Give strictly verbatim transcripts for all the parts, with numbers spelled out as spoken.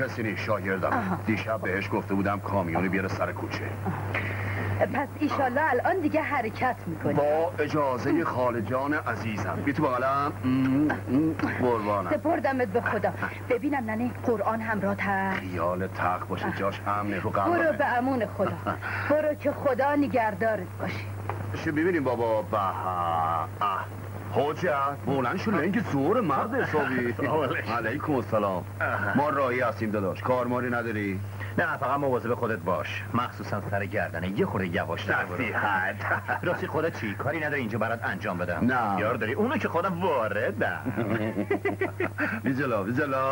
کسی نیست، شاگردم. دیشب بهش گفته بودم کامیونی بیاره سر کوچه. پس ایشالله الان دیگه حرکت میکنی. با اجازه خاله جان عزیزم. بی تو بغلم. قربانم. سپردمت به خدا. ببینم ننه قرآن همراهت هست؟ خیال تق باشه، جاش امنه رو قلبمه. برو به امون خدا. برو که خدا نگهدارت باشه. شو ببینیم بابا. به حاجت بلند شو، لنگ زور مرد حسابی. علیکم السلام. ما راهی هستیم داداش، کارماری نداری؟ نه، فقط مواظب خودت باش، مخصوصا سر گردنه یه خورده یواش‌تر برو. نصیحت. راستی خودت چی کاری نداری اینجا برات انجام بدم؟ نه. یار داری اونو که خودم واردم. بی جلو بی جلو.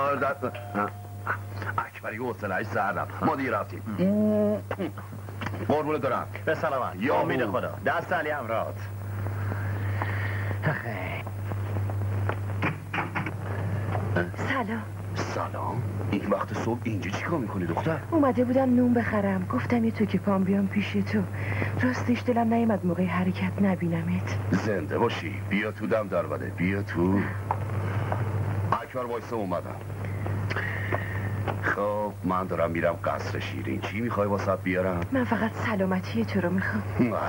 اکبری حوصله‌اش سردم. ما دیگه رفتیم. قربونت دارم. به سلامت. یا امید خدا. دست علی امرات. سلام. سلام. این وقت صبح اینجا چی کار میکنی دختر؟ اومده بودم نون بخرم، گفتم یه تو که پام بیام پیش تو. راستش دلم نیامد موقع حرکت نبینمت. زنده باشی. بیا تو دم در بده. بیا تو. اکبر وایسا اومدم. خب من دارم میرم قصر شیرین. چی میخوای واسط بیارم؟ من فقط سلامتی تو رو میخوام.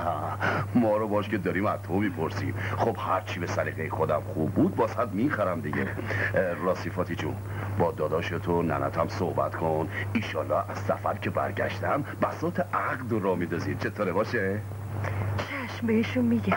ما رو باش که داریم از تو میپرسیم. خب هرچی به سلیقه خودم خوب بود واسط میخرم دیگه. راستی فاتی جون، با داداش تو ننتم صحبت کن. ایشالله از سفر که برگشتم بساط عقد رو میدازید. چطوره باشه؟ چشم بهشون میگم.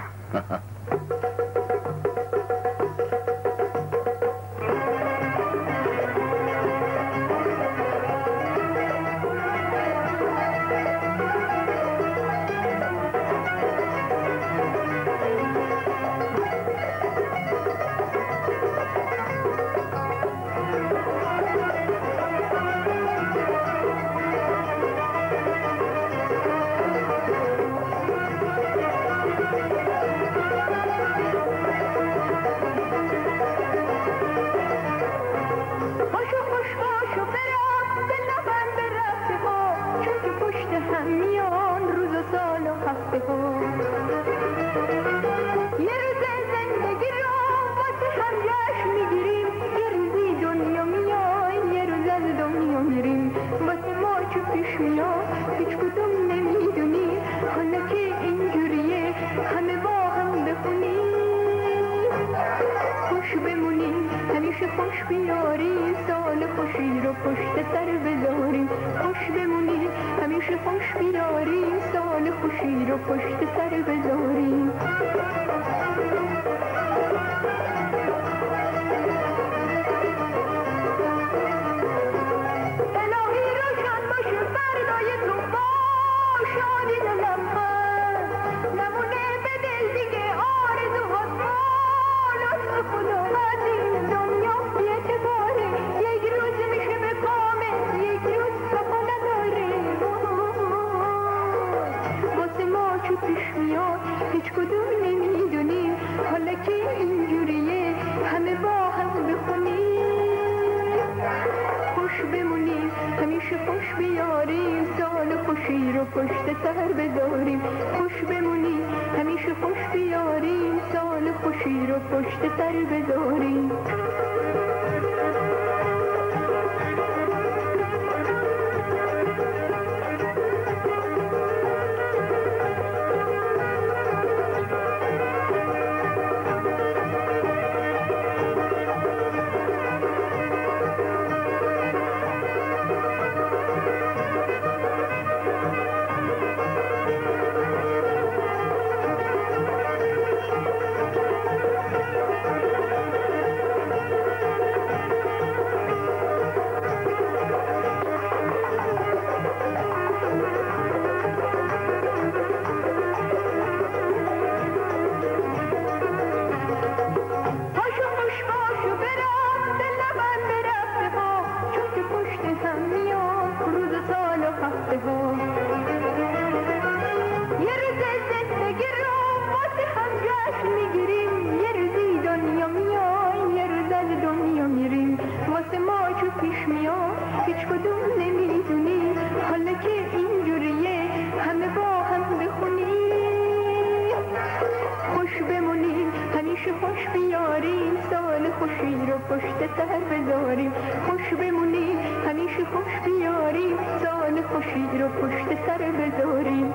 خوشی رو پشت سر بذاریم، خوش بمونیم همیشه خوش بیاریم سال خوشی رو پشت سر بذاریم.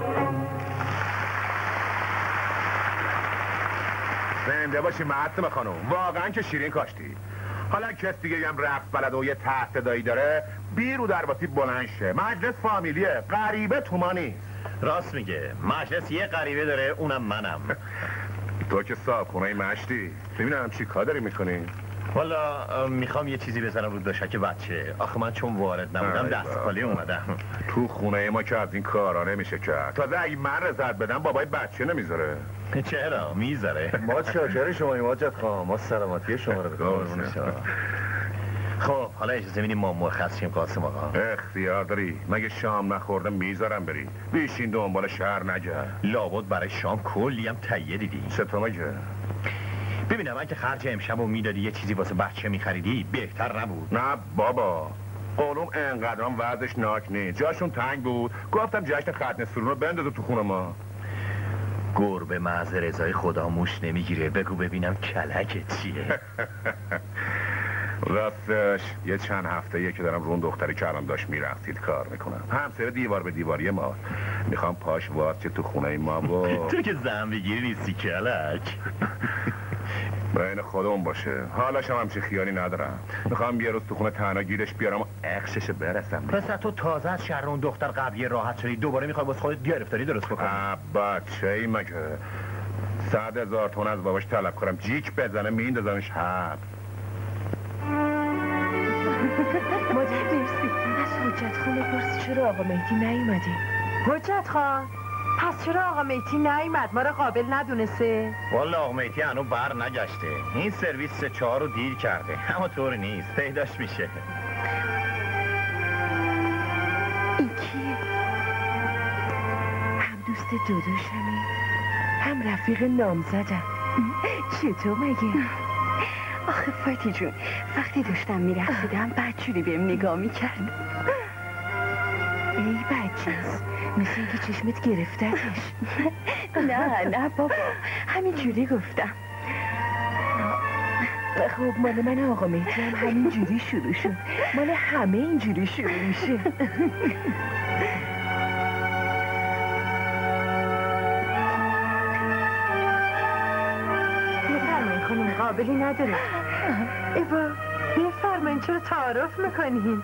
زنده باشی معصومه خانم، واقعا که شیرین کاشتی. حالا کس دیگه هم رفت بلد و یه تحت دایی داره بیرو درباسی بلند شه. مجلس فامیلیه، غریبه تو ما نیست. راست میگه، مجلس یه غریبه داره، اونم منم. تو که صاحب خونه مشتی، ببینم چی کار داری میکنی؟ والا میخوام یه چیزی بزنم رو دوشک بچه. آخه من چون وارد نبودم دست خالی اومدم. تو خونه ما که از این کارا نمیشه کرد. تازه اگه من رضایت بدم بابای بچه نمیذاره. چرا میذاره؟ ما چاکر شماییم حاجت خان، ما سلامتی شما رو بکنیم. خب حالا اجازه میدیم ما مرخص شیم قاسم آقا. اختیار داری، مگه شام نخورده میذارم بری. بیشین دنبال شهر نگرد. لابد برای شام کلی هم تهیه دیدی. چطور مگه؟ ببینم اگه خرج امشب رو میدادی یه چیزی واسه بچه میخریدی بهتر نبود؟ نه بابا، قولم انقدرام وضعش ناک نیست. جاشون تنگ بود، گفتم جشن ختنه سرون رو بندازو تو خونه ما. گربه محض رضای خدا موش نمیگیره. بگو ببینم کلک چیه؟ راستش یه چند هفته یه که دارم رون دختری که الان داشت میرقصید کار میکنم. همسر دیوار به دیواری ما. میخوام پاش واز چه تو خونه ما با تو که زن بگیری نیستی کلک. بین خودمون باشه. حالش هم همچه خیالی ندارم. میخوام یه روز تو خونه تنها گیرش بیارم و اخشش برسم. پس تو تازه از شهر اون دختر قبلی راحت شدی دوباره میخوای واسه خودت گرفتاری درست بکنی؟ بچه ای مگه صد هزار تون از باباش طلب کنم جیک بزنه میندازمش حد. مادر مرسی. از حجت خان بپرس چرا آقا مهدی نیومده؟ حجت خان پس چرا آقا مهدی نیومد؟ ما رو قابل ندونسته؟ والا آقا مهدی هنو بر نگشته. این سرویس سه چهار رو دیر کرده. اما طور نیست، پیداش میشه. این کیه؟ هم دوست داداشمی هم رفیق نامزدم. چطور مگه؟ آخه فاتی جون وقتی داشتم میرقصیدم بدجوری بهم نگاه میکرد. ای بچه‌ست، مثل اینکه چشمت گرفتتش. نه نه بابا همین جوری گفتم. خب مال من آقا مهدی هم همین جوری شروع شد. مال همه اینجوری شروع میشه. بفرمایید خانم قابلی نداره. ایوا بفرمایید چرا تعارف میکنین؟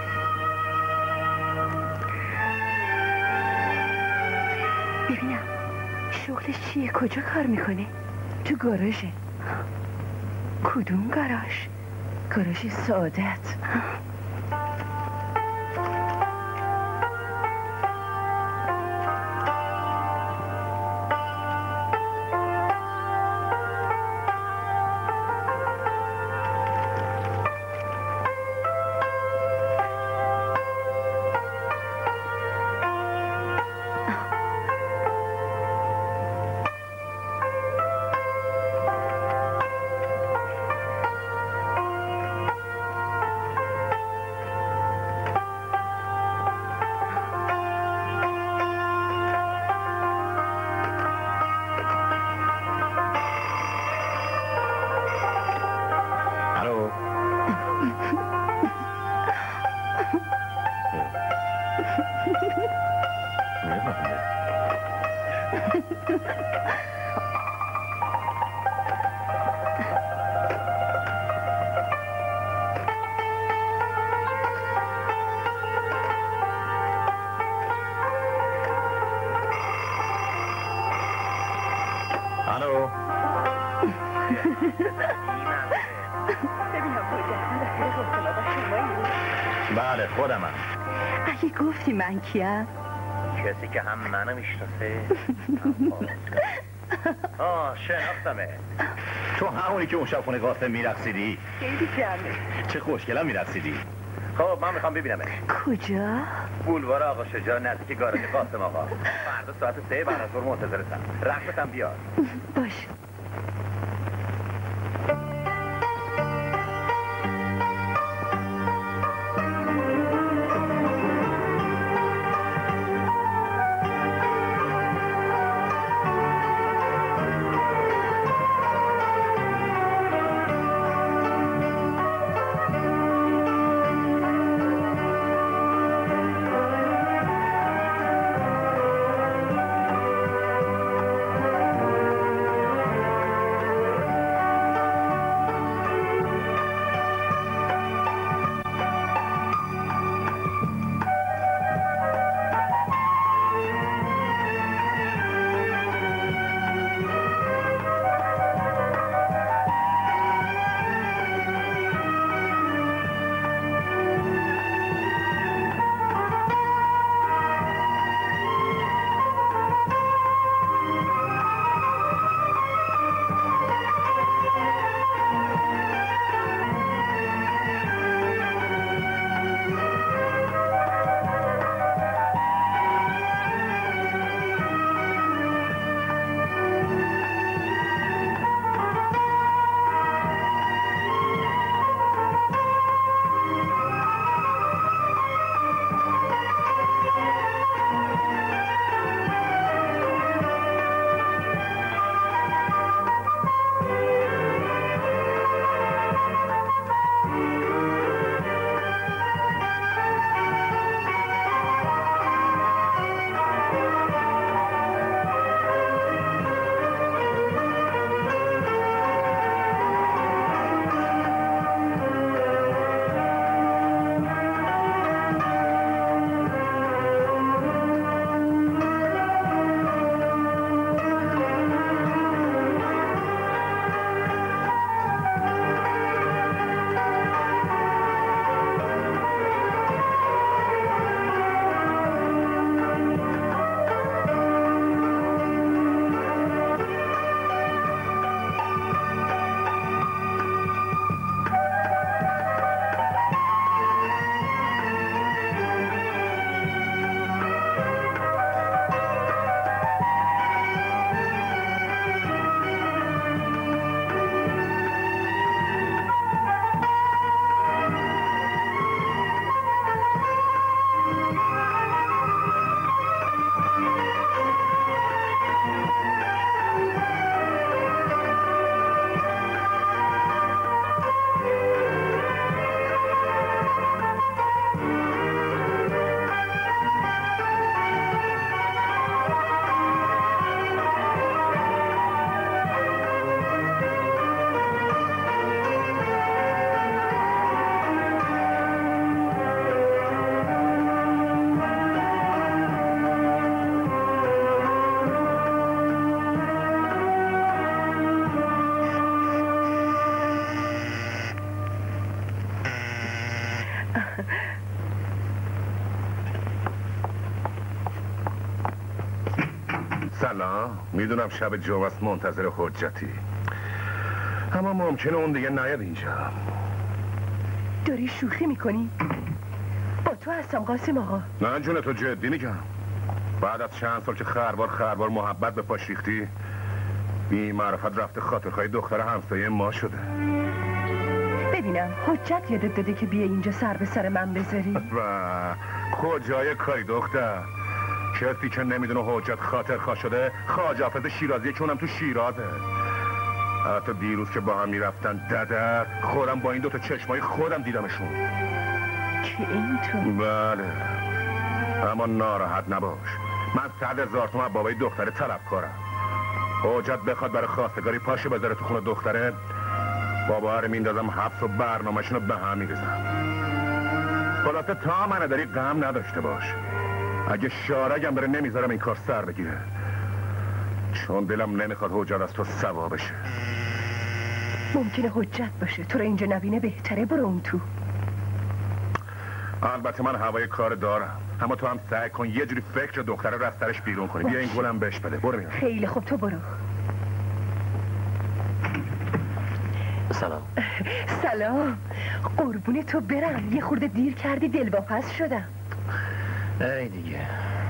ببینم شغلش چیه؟ کجا کار میکنه؟ تو گاراژه. کدوم گاراژ؟ گاراژ سعادت. بله خودمم. اگه گفتی من کیم؟ کسی که هم منو میشناسه. آه شناختمه. تو همونی که اون شب خونه قاسم میرقصیدی؟ خیلی جمعه. چه خوشگلم میرقصیدی. خب من میخوام ببینمه. کجا؟ بولوار آقا شجاع نزدیک گاراژ قاسم آقا. فردا ساعت سه بعد از ظهر منتظرتم. رقصتم بیار. باش. سلام، میدونم شب جمعه است منتظر حجتی، اما ممکنه اون دیگه نیاد اینجا. داری شوخی میکنی؟ با تو هستم قاسم آقا. نه جون تو جدی میگم. بعد از چند سال که خربار خربار محبت به پاش ریختی، بی معرفت رفته خاطرخواهی دختر همسایه ما شده. ببینم حجت یادت داده که بیا اینجا سر به سر من بذاری؟ و کجای کاری دختر؟ کسی که نمیدونه حجت خاطرخواه شده خواجه حافظ شیرازیه که اونم تو شیرازه. حتی دیروز که با هم میرفتن ددر خودم با این دوتا چشمای خودم دیدمشون. که اینطور؟ بله، اما ناراحت نباش، من صد هزار تومن بابای دختره طلبکارم. حجت بخواد برای خواستگاری پاشه بذاره تو خونه دختره، بابا رو میندازم حبس و برنامه‌شون رو به هم میریزم. خلاصه تا منو داری غم نداشته باش، اگه شارگم بره نمیذارم این کار سر بگیره، چون دلم نمیخواد حجت از تو سوا بشه. ممکنه حجت باشه، تو رو اینجا نبینه بهتره برو اون تو. البته من هوای کار دارم، اما تو هم سعی کن یه جوری فکر دختره رو از سرش بیرون کنی. بیا این گلم بهش بده. برو میرم. خیلی خوب، تو برو. سلام. سلام. قربون تو برم، یه خورده دیر کردی دلواپس شدم. ای دیگه.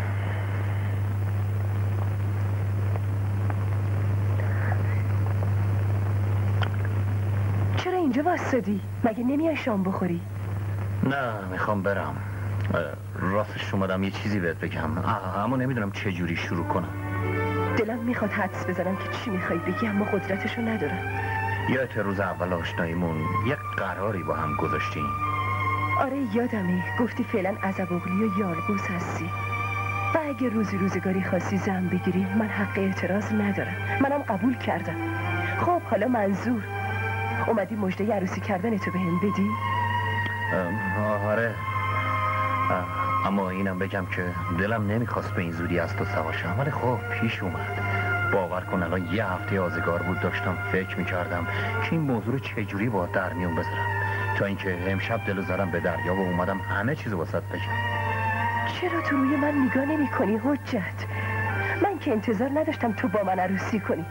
چرا اینجا واسدی؟ مگه نمیای شام بخوری؟ نه میخوام برم. راستش اومدم یه چیزی بهت بگم، اما نمیدونم چه جوری شروع کنم. دلم میخواد حدس بزنم که چی میخوای بگی، اما قدرتشو ندارم. یادت روز اول آشناییمون یک قراری با هم گذاشتیم؟ آره یادمه، گفتی فعلا عزب‌اغلی و یالبوس هستی و اگه روزی روزگاری خاصی زن بگیری من حق اعتراض ندارم. منم قبول کردم. خب حالا منظور اومدی مژده عروسی کردن تو بهم بدی؟ آره، اما اینم بگم که دلم نمیخواست به این زودی از تو سوا شم، ولی خب پیش اومد. باور کن الان یه هفته آزگار بود داشتم فکر میکردم که این موضوع رو چجوری با در میون بذارم، تا اینکه امشب دلو زدم به دریا و اومدم همه چیزو واسط بگم. چرا تو روی من نگاه نمی کنی حجت؟ من که انتظار نداشتم تو با من عروسی کنی،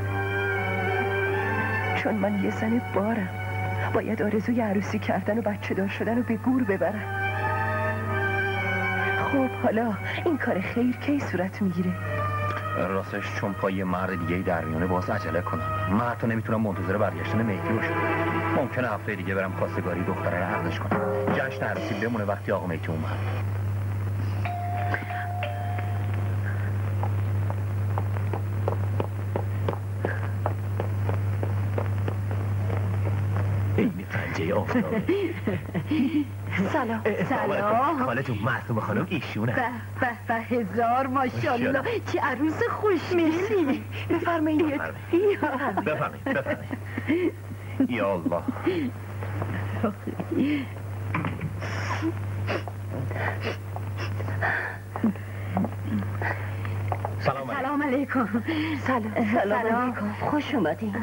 چون من یه زن بارم، باید آرزوی عروسی کردن و بچه دار شدن رو به گور ببرم. خب حالا این کار خیر کی صورت میگیره؟ راستش چون پای مرد دیگه در میونه باز عجله کنم. من حتی نمیتونم منتظر برگشتن مهدی باشم. ممکنه هفته دیگه برم خواستگاری دختره رو عقدش کنم، جشن عروسی بمونه وقتی آقا مهدی اومد. این پنجه آفتابه. سلام. سلام. خالتون معصومه خانم ایشونه. به به به هزار ماشاءالله، چه عروس خوشمیلی. بفرمایید. بفرمایید بفرمایید. یا الله. سلام علیکم. سلام علیکم. سلام. سلام علیکم. خوش اومدین.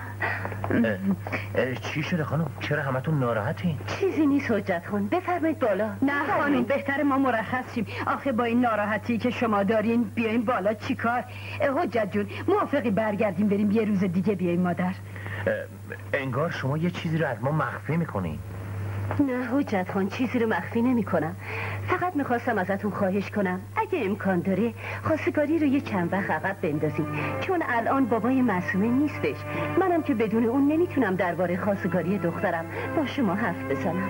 چی شده خانم؟ چرا همتون ناراحتین؟ چیزی نیست حجت خان، بفرمایید بالا. نه خانم، بهتر ما مرخص شیم. آخه با این ناراحتی که شما دارین بیاین بالا چیکار؟ حجت جون موافقی برگردیم بریم یه روز دیگه بیایم مادر؟ انگار شما یه چیزی رو از ما مخفی میکنین. نه حجت خان، چیزی رو مخفی نمی کنم. فقط میخواستم ازتون خواهش کنم اگه امکان داره خواستگاری رو یه چند وقت عقب بندازیم، چون الان بابای معصومه نیستش. منم که بدون اون نمیتونم درباره خواستگاری دخترم با شما حرف بزنم.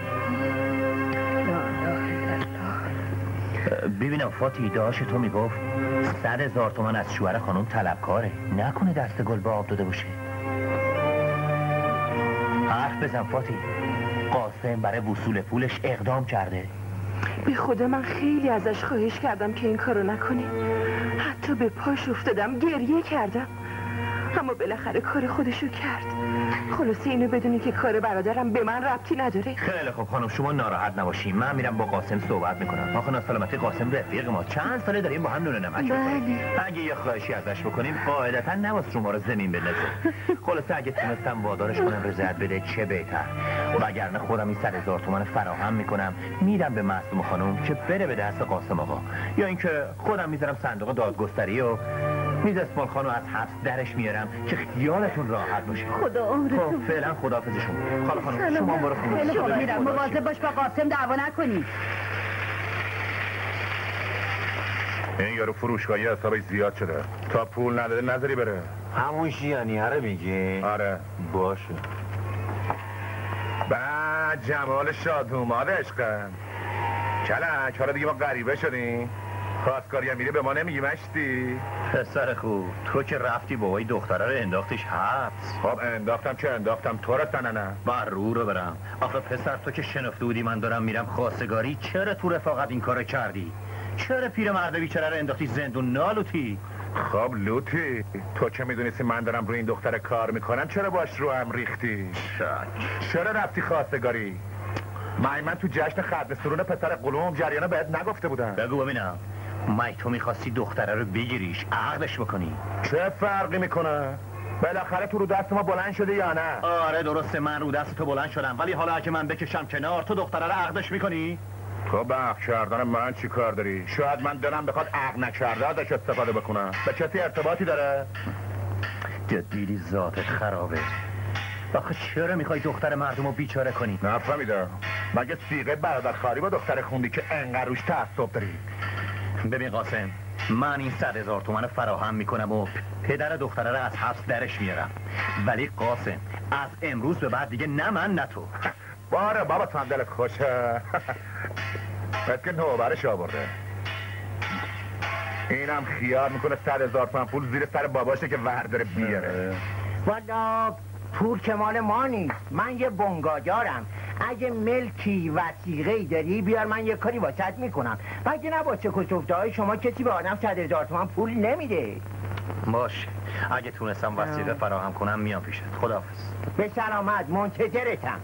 ببینم فاتی ایدهاش تو میگفت صد هزار تومن از شوهر خانم طلبکاره، نکنه دست گل به آب داده باشه. حرف بزن فاتی، قاسم برای وصول پولش اقدام کرده. به خدا من خیلی ازش خواهش کردم که این کارو نکنی، حتی به پاش افتادم گریه کردم، اما بالاخره کار خودشو کرد. خلاصی اینو بدونی که کار برادرم به من ربطی نداره. خیلی خب خانم، شما ناراحت نباشین، من میرم با قاسم صحبت میکنم. آخه ناسلامتی قاسم رفیق ما، چند ساله داریم با هم نون نمک میخوریم. اگه یه خواهشی ازش بکنیم قاعدتا نباید شما رو زمین بندازه. خلاصه اگه تونستم وادارش کنم رضایت بده چه بهتر، وگرنه خودم این صد هزار تومان فراهم میکنم میدم به معصوم خانم که بره به دست قاسم آقا، یا اینکه خودم میذارم صندوق دادگستری و میز اسمال خانو از حبس درش میارم که خیالتون راحت باشه. خدا عمرتون. خب فعلا خداحافظ شما. خاله خانم شما برو خونه. شما میرم، مواظب باش با قاسم دعوا نکنی. این یارو فروشگاهی حسابش زیاد شده، تا پول نداده نظری بره. همون شیانیه رو میگی؟ آره باشه. بعد جمال شادوماد عشقم کلک، حالا دیگه ما غریبه شدیم؟ خواستگاری هم میری به ما نمیگی مشتی؟ پسر خوب، تو که رفتی بابای دختره رو انداختیش حبس. خب انداختم که انداختم، تو رو تننه بر رو رو برم. آخه پسر تو که شنفته بودی من دارم میرم خواستگاری، چرا تو رفاقت این کارو کردی؟ چرا پیر مرد بیچاره رو انداختی زندون نالوتی؟ خب لوتی، تو که میدونستی من دارم روی این دختر کار میکنم چرا باش رو هم ریختی؟ شک. چرا رفتی خواستگاری؟ من من تو جشن ختم سرور پسر قلوم جریانه بهت نگفته بودم. بگو ببینم، مای تو میخواستی دختره رو بگیریش عقدش بکنی؟ چه فرقی میکنه؟ بالاخره تو رو دست ما بلند شده یا نه؟ آره درسته، من رو دست تو بلند شدم، ولی حالا اگه من بکشم کنار تو دختره رو عقدش میکنی؟ خب عقد کردن من چی کار داری؟ شاید من دلم بخواد عقد نکرده ازش استفاده بکنم. به کسی ارتباطی داره؟ جدیدی ذاتت خرابه. آخه چرا میخوای دختر مردم رو بیچاره کنی؟ نفهمیدم. مگه سیغه برادرخواری با دختر خوندی که انقدر روش تعصب داری؟ ببین قاسم، من این صد هزار تومن فراهم میکنم و پدر دختره رو از حبس درش میارم، ولی قاسم از امروز به بعد دیگه نه من نه تو. باره بابا تو هم دلت خوشه. بس که نوبرش آورده. اینم خیال میکنه صد هزار تومن پول زیر سر باباشه که ورداره بیاره. والا پول که مال ما نیست، من یه بنگاهدارم. اگه ملکی وثیقه‌ای داری بیار، من یه کاری واسط میکنم. مگه نه با چه کسوفته‌های شما کسی به آدم صد هزار تومن پول نمیده. باشه، اگه تونستم وثیقه فراهم کنم میام پیشت. خداحافظ. به سلامت، منتظرتم.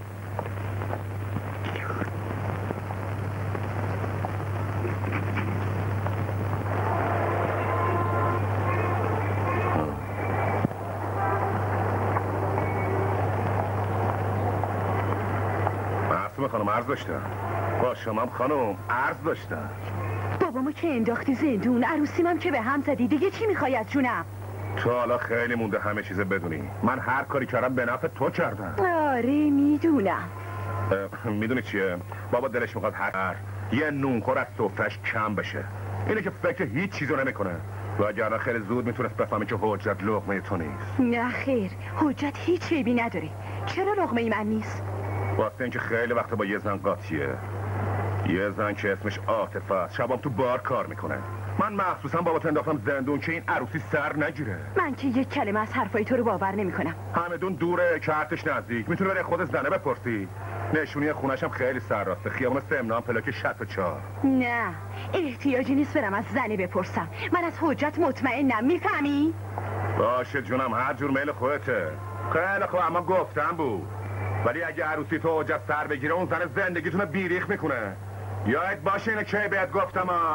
خانم عرض داشتم. با شما خانم عرض داشتم. بابامو که انداختی زندون، عروسیمم که به هم زدی، دیگه چی میخوای از جونم؟ تو حالا خیلی مونده همه چیز بدونی. من هر کاری کردم به نفع تو کردم. آره میدونم. میدونی چیه؟ بابا دلش میخواد هر یه نونخور از سفرش کم بشه. اینه که فکر هیچ چیزو نمیکنه. وگرنه خیلی زود میتونست بفهمی که حجت لقمه تو نیست. نه خیر، حجت هیچ عیبی نداره. چرا لقمه من نیست؟ واسه اینکه خیلی وقت با یه زن قاطیه. یه زن که اسمش عاطفه است، شبام تو بار کار میکنه. من مخصوصا بابات انداختم زندون که این عروسی سر نگیره. من که یک کلمه از حرفای تو رو باور نمیکنم. همدون دوره، کارتش نزدیک، میتونه بره خود زنه بپرسی. نشونی خونش هم خیلی سر راسته، خیابون سمنان پلاک شصت و چهار. نه احتیاجی نیست برم از زنی بپرسم. من از حجت مطمئنم، میفهمی؟ باشه جونم، هر جور میل خودته. خیلی خوب، اما گفتم بود. ولی اگه عروسی تو حجت سر بگیره اون زن زندگیتونو بیریخ میکنه. یاد باشه اینو که بهت گفتم ها.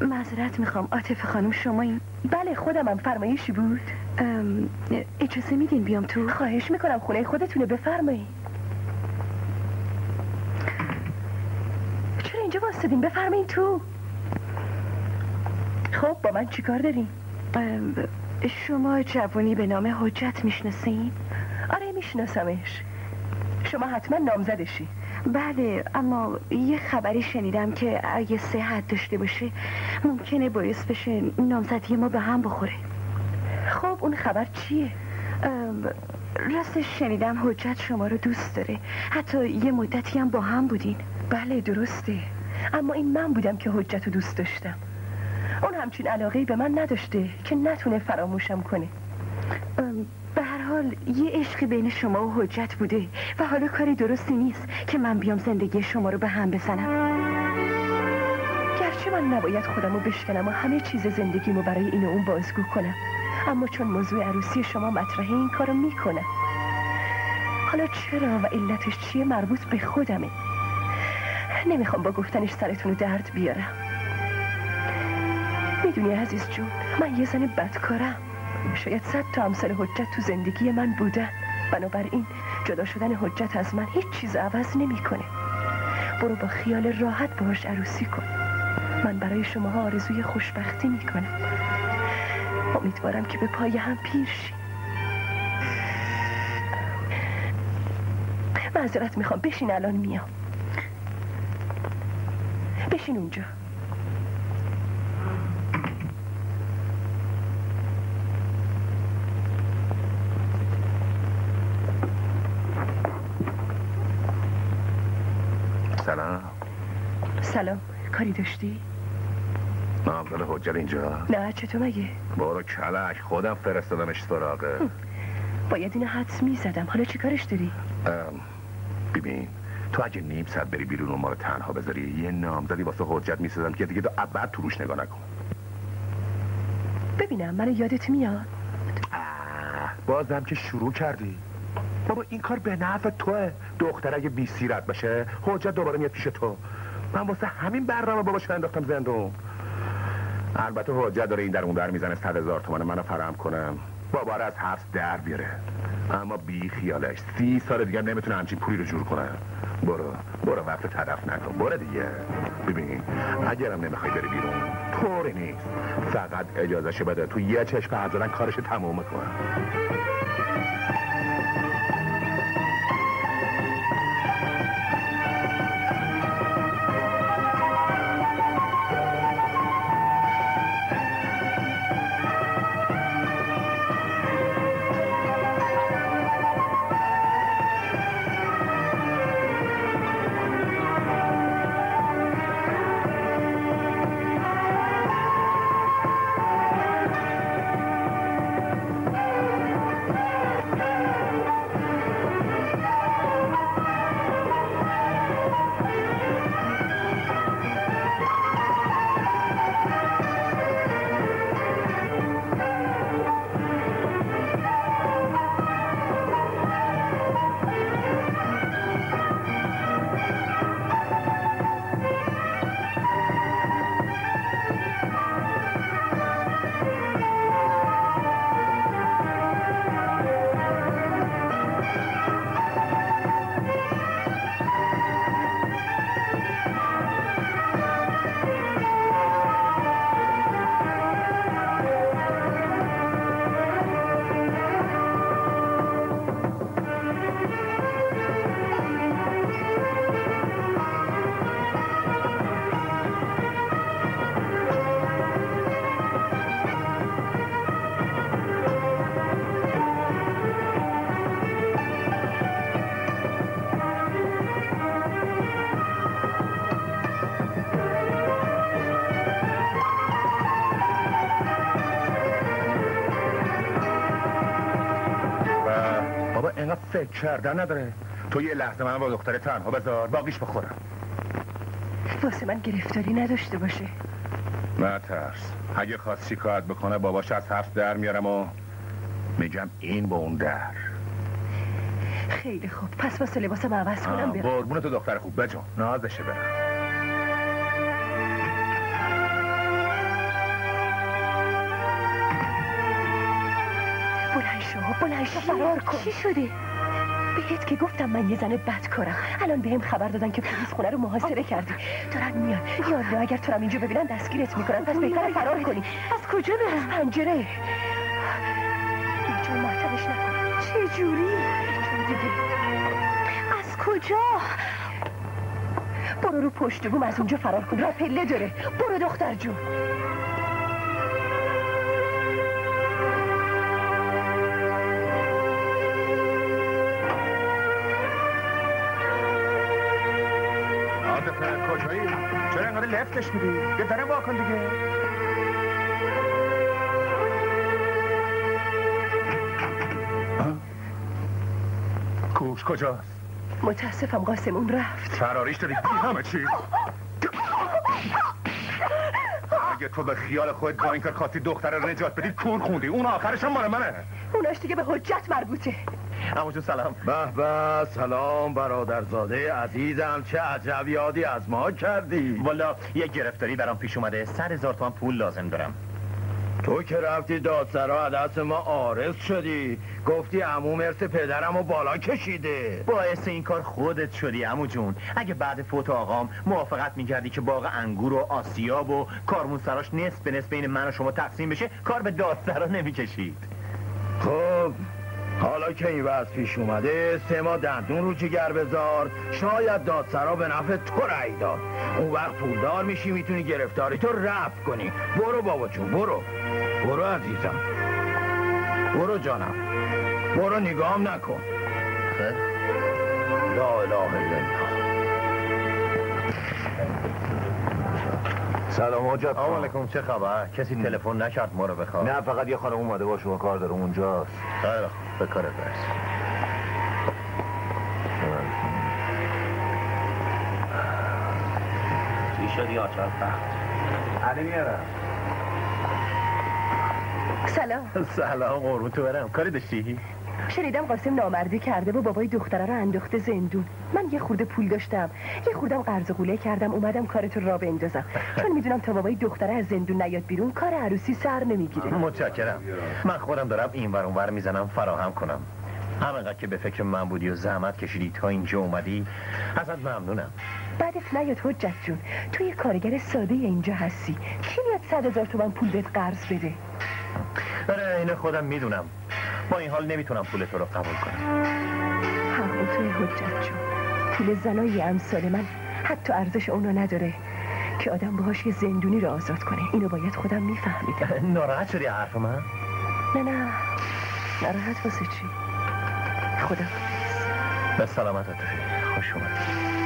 معذرت میخوام عاطفه خانم، شما این؟ بله خودمم. فرمایشی بود؟ اجازه میدین بیام تو؟ خواهش میکنم، خونه خودتونه، بفرمایید. چرا اینجا واسدین؟ بفرمایید تو. خب با من چیکار دارین؟ شما جوانی به نام حجت میشناسین؟ آره میشناسمش. شما حتما نامزدشی. بله، اما یه خبری شنیدم که اگه صحت داشته باشه ممکنه باعث بشه نامزدی ما به هم بخوره. خب اون خبر چیه؟ راستش شنیدم حجت شما رو دوست داره، حتی یه مدتی هم با هم بودین. بله درسته، اما این من بودم که حجت رو دوست داشتم. اون همچین علاقه‌ای به من نداشته که نتونه فراموشم کنه. به هر حال یه عشقی بین شما و حجت بوده و حالا کاری درستی نیست که من بیام زندگی شما رو به هم بزنم. گرچه من نباید خودم رو بشکنم و همه چیز زندگیمو برای این و اون بازگو کنم، اما چون موضوع عروسی شما مطرحه این کارو میکنم. حالا چرا و علتش چیه مربوط به خودمه. نمیخوام با گفتنش سرتون رو درد بیارم. میدونی عزیز جون، من یه زن بدکارم. شاید صد تا امثال حجت تو زندگی من بودن، بنابراین جدا شدن حجت از من هیچ چیز عوض نمیکنه. برو با خیال راحت باهاش عروسی کن. من برای شماها آرزوی خوشبختی میکنم. امیدوارم که به پای هم پیر شی. معذرت میخوام، بشین الان میام. بشین اونجا. سلام. سلام، کاری داشتی؟ نامزد حجت اینجا؟ نه، چطور مگه؟ برو کلک، خودم فرستادمش سراغه. باید اینو حدس میزدم. حالا چی کارش داری؟ ببین، تو اگه نیم ساعت بری بیرون و ما رو تنها بذاری یه نامزدی واسه حجت میسازم که دیگه تو ابد تو روش نگاه نکن. ببینم منو یادت میاد؟ بازم که شروع کردی. بابا این کار به نفع توه. دختر اگه بی سیرت بشه حجت دوباره میاد پیش تو. من واسه همین برنامه باباش انداختم زندون. البته حجت داره این در اون در میزنه صد هزار تومن منو فراهم کنم بابا رو از حبس در بیاره، اما بی خیالش سی سال دیگه نمیتونه همچین پولی رو جور کنه. برو برو وقت تلف نکن، برو دیگه. ببین اگرم نمیخوای بری بیرون طوری نیست، فقط اجازهشو بده تو یه چشم حد زدن کارش تموم کنه. فکر کردن نداره. تو یه لحظه من با دختر تنها بذار باقیش بخورم. واسه من گرفتاری نداشته باشه. نه ترس، اگه خواست شکایت بکنه باباش از حبس در میارم و میگم این با اون در. خیلی خوب، پس واسه لباسم عوض کنم برم. قربون تو دختر خوب، بجا نازشه برم. شو بلند شو فرار کن. چی شده؟ بهت که گفتم من یه زن بدکارم. الان بهم خبر دادن که پلیس خونه رو محاصره کردی. دارن میان. یا الله اگر تو رو اینجا ببینن دستگیرت میکنن. پس بهتره فرار کنی. از کجا برم؟ پنجره. اینجا معطلش نکن. چه جوری؟ دیگه. از کجا؟ برو رو پشت بوم از اونجا فرار کن. راه پله داره. برو دختر جون. کجایی؟ چرا اینقدر لفتش میدی؟ یه دره واکن دیگه. کوش کجاست؟ متاسفم قاسم اون رفت. فراریش داری بی همه چی؟ اگه تو به خیال خودت با این کار خواستی دختره رو نجات بدی کون خوندی. اون آخرش هم مال منه. اوناش دیگه به حجت مربوطه. عمو جون سلام. به به سلام برادرزاده عزیزم، چه عجب یادی از ما کردی. والا یه گرفتاری برام پیش اومده، صد هزار تومان پول لازم دارم. تو که رفتی دادسرا دست ما عارض شدی، گفتی عمو مرس پدرم رو بالا کشیده. باعث این کار خودت شدی عمو جون. اگه بعد فوت آقام موافقت میکردی که باغ انگور و آسیاب و کارمون سراش نصف به نصف بین من و شما تقسیم بشه، کار به دادسرا نمیکشید. خب حالا که این وضع پیش اومده، سه ما دندون رو جگر بذار، شاید دادسرا به نفع تو رأی داد. اون وقت پولدار میشی، میتونی گرفتاری تو رفع کنی. برو بابا جون، برو برو عزیزم، برو جانم، برو نگام نکن. خب لا اله الا الله. سلام حجت. سلام علیکم، چه خبر؟ کسی تلفن نکرد ما رو بخواد؟ نه، فقط یه خانم اومده با شما کار داره اونجاست. خیلی خوب، به کارت برس. چی شدی آچار فخت؟ علی میارم. سلام. سلام قربون تو برم. کاری داشتی؟ شنیدم قاسم نامردی کرده و بابای دختره رو انداخته زندون. من یه خورده پول داشتم، یه خوردم قرض قوله کردم، اومدم کارتو را بندازم، چون میدونم تا بابای دختره از زندون نیاد بیرون کار عروسی سر نمیگیره. متشکرم. من خودم دارم این ور اون ور میزنم فراهم کنم. همینقدر که به فکر من بودی و زحمت کشیدی تا اینجا اومدی، ازت ممنونم. بعدت نیاد حجت جون، تو یه کارگر ساده اینجا هستی، کی میاد صد هزار تومن پول بهت قرض بده؟ آره اینو خودم میدونم، با این حال نمیتونم پول تو رو قبول کنم. حق توی حجت جون، پول زنای امثال من حتی ارزش اونو نداره که آدم باهاش یه زندونی رو آزاد کنه. اینو باید خودم میفهمیدم. ناراحت شدی حرف من؟ نه نه ناراحت واسه چی؟ خدا به سلامت رفیق، خوش اومد.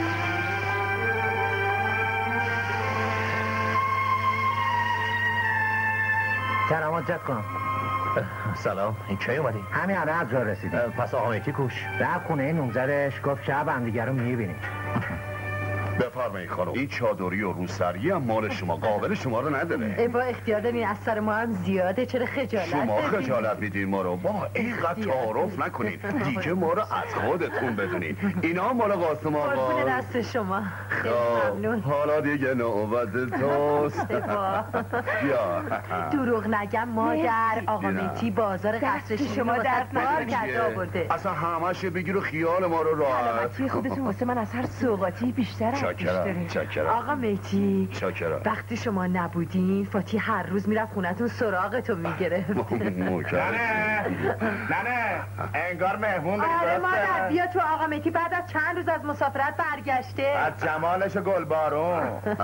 سلام حجت کنم. سلام، این کی اومدی؟ همین الان از راه رسیدیم. پس آقا مهدی کوش رفت خونه نوزدش، گفت شب هم دیگه رو میبینیم. بفرمایید خانم. این چادری و روسری هم مال شما، قابل شما رو نداره. ای با اختیار دارین، از سر ما هم زیاده، چرا خجالت شما بدین؟ خجالت میدین ما رو. با اینقدر تعارف نکنید دیگه، ما رو از خودتون بدونید. اینا مال قاسم آقا. قربون دست شما، خیلی ممنون. حالا دیگه نوبت توست. بیا. دروغ نگم مادر، آقا مهدی بازار قصر شما در بار کرده آورده. اصلا همش بگیر و خیال ما رو راحت. سلامتی خودتون واسه من از هر سوغاتی بیشتر چاکرم چاکرم. آقا مهدی چاکرم. وقتی شما نبودین فاتی هر روز میرفت خونتون سراغتون میگرفت. ننه ننه انگار مهمون داری. آره مادر بیا تو، آقا مهدی بعد از چند روز از مسافرت برگشته. از جمالش گلبارون.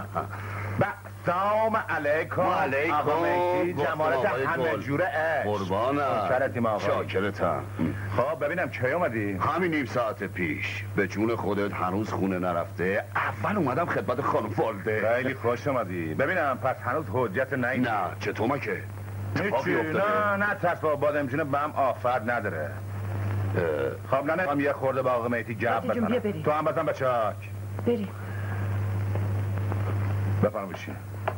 سلام علیکم. علیکم. آقا مهدی جمالت همه جوره عشق. قربانم. شرطیم آقا. شاکرتم. خب ببینم کی اومدی؟ همین نیم ساعت پیش. به جون خودت هنوز خونه نرفته، اول اومدم خدمت خانم والده. خیلی خوش اومدی. ببینم پس هنوز حجت نهی. نه چطور مکه؟ هیچی، نه نه ترس با بادمجونه به هم آفر نداره. خب نه نه هم یه خورده با آقا مهدی جب بزنم. تو هم بزن به چاک. بریم. بفرم بشین.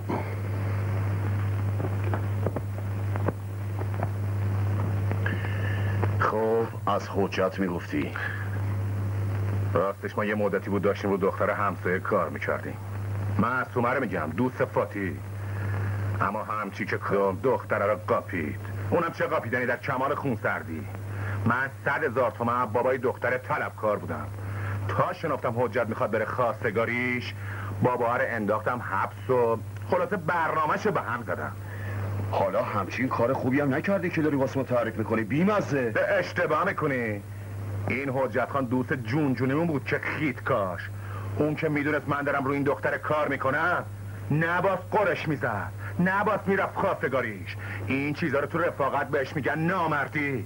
خب از حجت میگفتی؟ راستش ما یه مدتی بود داشتیم رو دختر همسایه کار میکردیم. من از تومره میگم، دوست فاتی. اما همچی که کام دختره رو قاپید. اونم چه قاپیدنی در کمال خون سردی. من صد هزار تومن بابای دختر طلبکار بودم. تا شنفتم حجت میخواد بره خواستگاریش، بابا رو انداختم حبس و خلاصه برنامه‌شو به هم زدم. حالا همچین کار خوبی هم نکردی که داری واسه ما تعریف میکنی بیمزه. به اشتباه میکنی. این حجت خان دوست جون جونمون بود که خیت کاش. اون که میدونست من دارم رو این دختر کار میکنم نباس قرش میزد، نباس میرفت خواستگاریش. این چیزا رو تو رفاقت بهش میگن نامردی.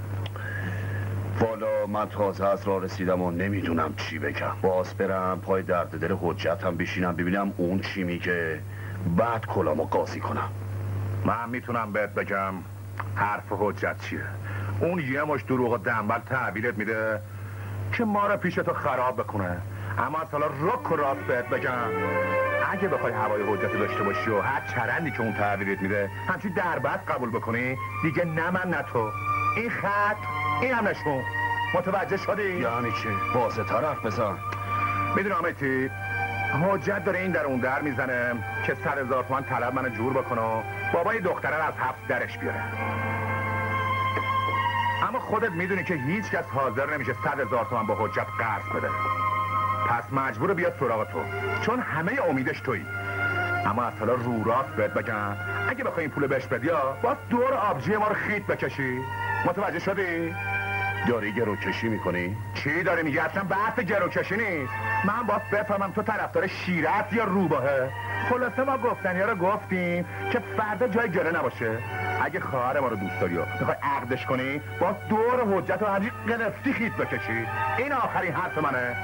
والا من تازه از راه رسیدم و نمیدونم چی بگم. باز برم پای درد دل حجت هم بشینم ببینم اون چی میگه، بعد کلامو قاضی کنم. من میتونم بهت بگم حرف حجت چیه. اون یه مش دروغ و دنبل تحویلت میده که ما رو پیش تو خراب بکنه. اما از حالا رک و راست بهت بگم اگه بخوای هوای حجت داشته باشی و هر چرندی که اون تحویلت میده همچی دربست قبول بکنی، دیگه نه من نه تو. این خط این هم نشون. متوجه شدی؟ یعنی چه؟ واضح تر حرف بزن. میدونم امیتی حجت داره این در اون در میزنه که صد هزار تومن طلب منو جور بکنه و بابای دختره رو از حبس درش بیاره. اما خودت میدونی که هیچ کس حاضر نمیشه صد هزار تومن با حجت قرض بده. پس مجبور بیاد سراغ تو، چون همه امیدش تویی. اما از حالا رو راست بهت بگم اگه بخوای این پول بهش بدی باز دور آبجی ما رو خیت بکشی. متوجه شدی؟ داری گروکشی میکنی؟ چی داری میگی؟ اصلا بحث گروکشی نیست. من باز بفهمم تو طرفدار شیرت یا روباهه. خلاصه ما گفتنی ها رو گفتیم که فردا جای گره نباشه. اگه خواهر ما رو دوست داری و میخوای عقدش کنی باز دور حجت رو همجی قرفتی خیت بکشی. این آخرین حرف منه.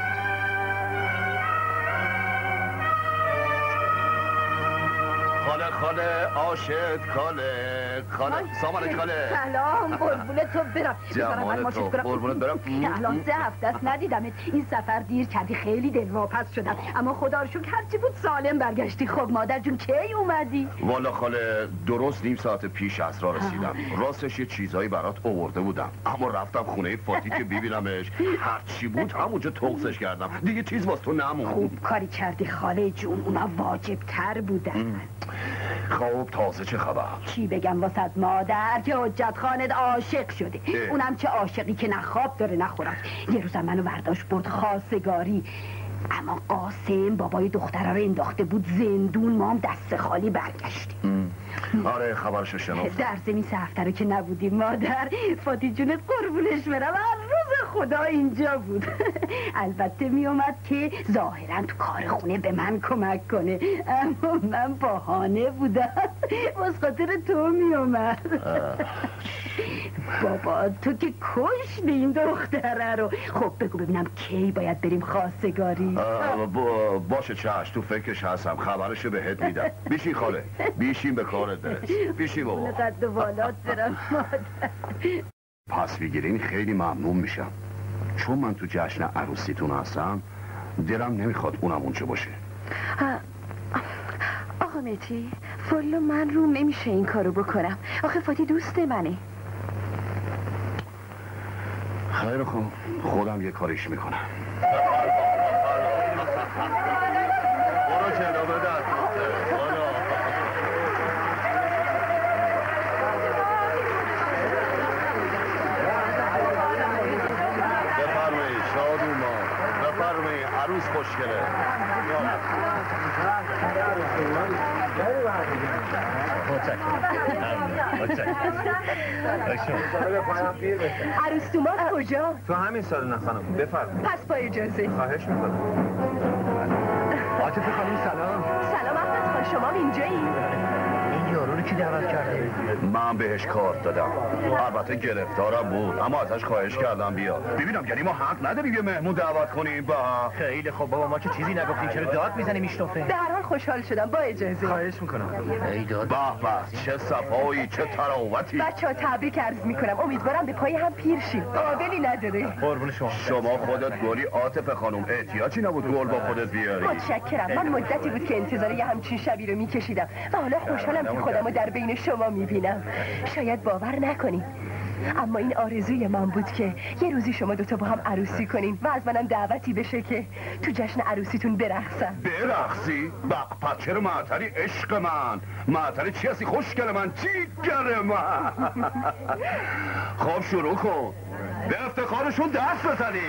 خاله خاله عاشق خاله خاله سامان خاله. سلام قربونت تو برم. جمالت تو قربونت برم. الان سه هفته است ندیدمت. این سفر دیر کردی، خیلی دلواپس شدم، اما خدا رو شکر هرچی بود سالم برگشتی. خب مادر جون کی اومدی؟ والا خاله درست نیم ساعت پیش از راه رسیدم. راستش یه چیزایی برات آورده بودم، اما رفتم خونه فاتی که ببینمش. هرچی بود همونجا توقسش کردم، دیگه چیز واسه تو نمون. خوب کاری کردی خاله جون، اونا واجب تر بودن. خب تازه چه خبر؟ چی بگم واسد مادر که حجت خانت عاشق شده. اه. اونم چه عاشقی که نه خواب داره نه خوراک. یه روزم منو برداشت برد خواستگاری، اما قاسم بابای دختره رو انداخته بود زندون. ما هم دست خالی برگشتیم. آره خبرشو شناختم. در زمین سه هفته رو که نبودیم مادر، فاتی جونت قربونش برم هر روز خدا اینجا بود. البته می اومد که ظاهرا تو کار خونه به من کمک کنه، اما من بهانه بودم. باز خاطر تو می اومد. بابا تو که کشتی این دختره رو. خب بگو ببینم کی باید بریم خواستگاری؟ با باشه چشم، تو فکرش هستم، خبرشو بهت میدم. بیشین خاله، بیشین به کارت برس. بیشین بابا. قد و بالات برم مادر. پس بگیرین خیلی ممنون میشم، چون من تو جشن عروسیتون هستم دلم نمیخواد اونم اونچه باشه. آقا متی فالو من روم نمیشه این کارو بکنم، آخه فاتی دوست منه. خیلی خوب خودم یه کاریش میکنم. برو جنابه در بفرمایید شادوما، بفرمایید عروس خوشگله. عروس دومات کجا؟ تو همین سال نه خانم. بفرمایید. پس با اجازه. خواهش میکنم. عاطفه خانم سلام. سلام احمد خان، شما اینجایی؟ این یارو رو کی دعوت کرده؟ من بهش کارت دادم، البته گرفتارم بود، اما ازش خواهش کردم بیا. ببینم یعنی ما حق نداریم یه مهمون دعوت کنیم؟ با خیلی خب بابا، ما که چیزی نگفتیم، چرا داد میزنی میشنفه؟ به هر حال خوشحال شدم، با اجازه. خواهش میکنم. ای داد. به به چه صفایی، چه تراوتی. بچه‌ها تبریک عرض میکنم، امیدوارم به پای هم پیر شیم. قابلی نداره. قربون شما. شما خودت گلی عاطفه خانم، احتیاجی نبود گل با خودت بیاری. متشکرم، من مدتی بود که انتظار یه همچین شبی رو میکشیدم و حالا خوشحالم که خودمو در بین شما میبینم. شاید باور نکنید اما این آرزوی من بود که یه روزی شما دوتا با هم عروسی کنین و از منم دعوتی بشه که تو جشن عروسیتون برقصم. برقصی؟ بق پس چرا معطری عشق من؟ معطری چی هستی خوشگل من؟ جیگر من. خب شروع کن، به افتخارشون دست بزنی.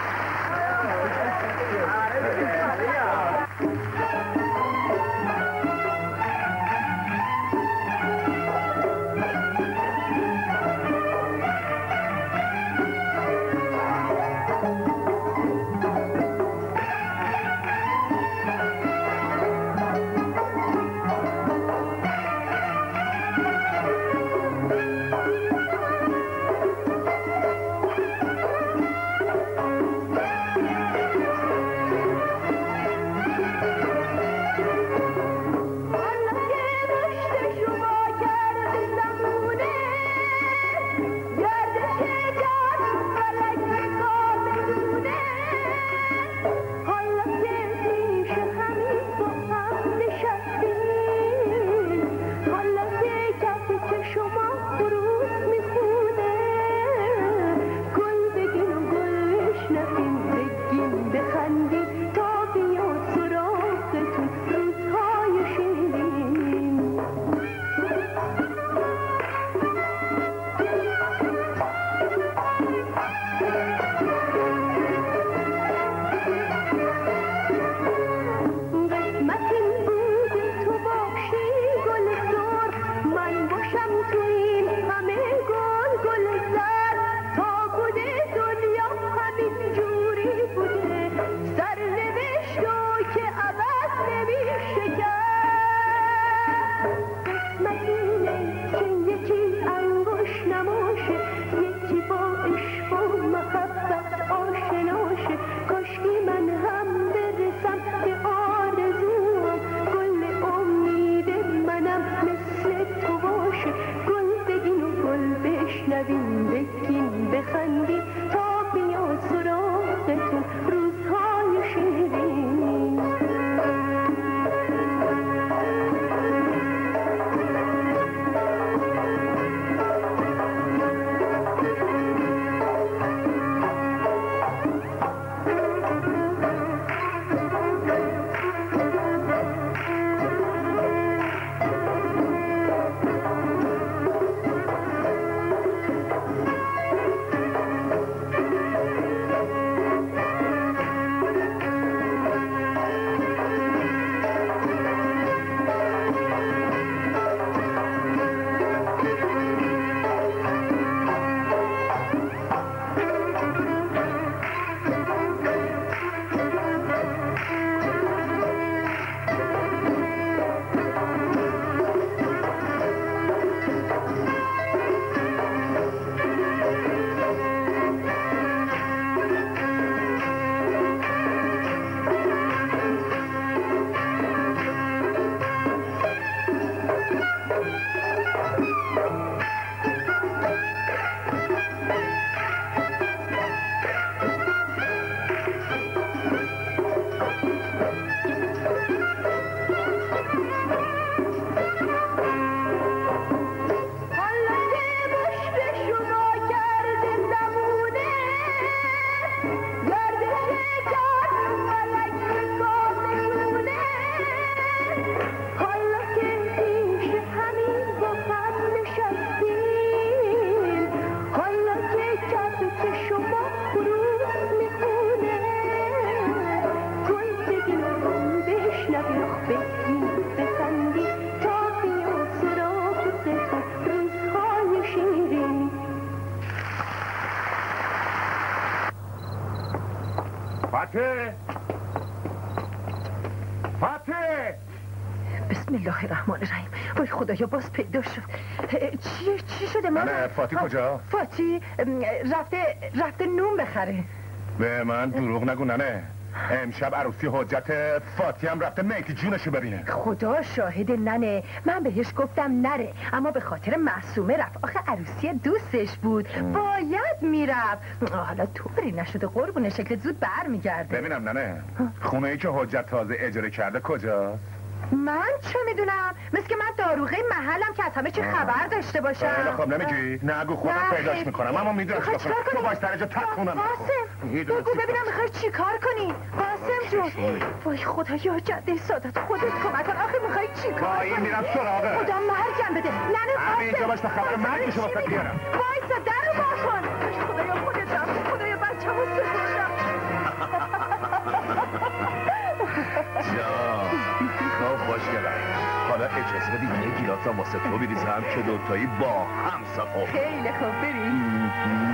فتح فتح بسم الله الرحمن الرحیم. وای خدایا باز پیدا شد. چی چی شده مادر؟ نه فاتی کجا؟ فاتی رفته رفته نون بخره. به من دروغ نگو ننه. امشب عروسی حجت فاتی هم رفته میتی جونشو ببینه. خدا شاهد ننه، من بهش گفتم نره اما به خاطر معصومه رفت. آخه عروسی دوستش بود ام. باید میرفت. حالا طوری نشده قربون شکل زود بر میگرده. ببینم ننه خونه ای که حجت تازه اجاره کرده کجاست؟ من چه میدونم؟ مثل که من داروغه محلم که از همه چی خبر داشته باشم. خیلی خب نمیگی؟ نگو خودم پیداش میکنم. اما میدونم چیکار کنم. تو باش درجا تکونم. قاسم بگو ببینم میخوای چی کار کنی؟ قاسم جون وای خدایا جده سادت خودت کمک کن. آخه میخوای چی کار کنی؟ وای میرم سراغه. خدا مرگم بده. نه نه قاسم همینجا باش تا خبر مرگشو واسه بیارم. وایسا درو باز کن. خدایا خودتم خدایا بچه‌مو سپردم. جان خب خوشگلم حالا اجازه بدید یه گیلاس هم واسه تو بریزم که دوتایی با هم صفا. خیلی خوب بریم.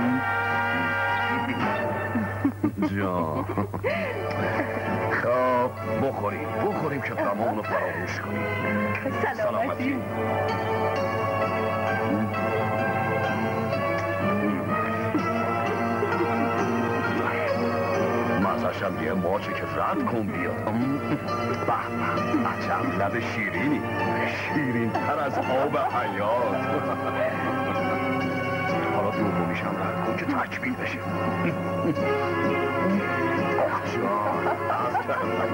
جان خب بخوریم بخوریم که غمامونو فراموش کنیم. سلامتی. مزاشم یه ماچه که رد کن بیاد. به به عجب لب شیرینی شیرین تر از آب حیات. حالا دومیشم رد کن که تکمیل بشه. آخ جان از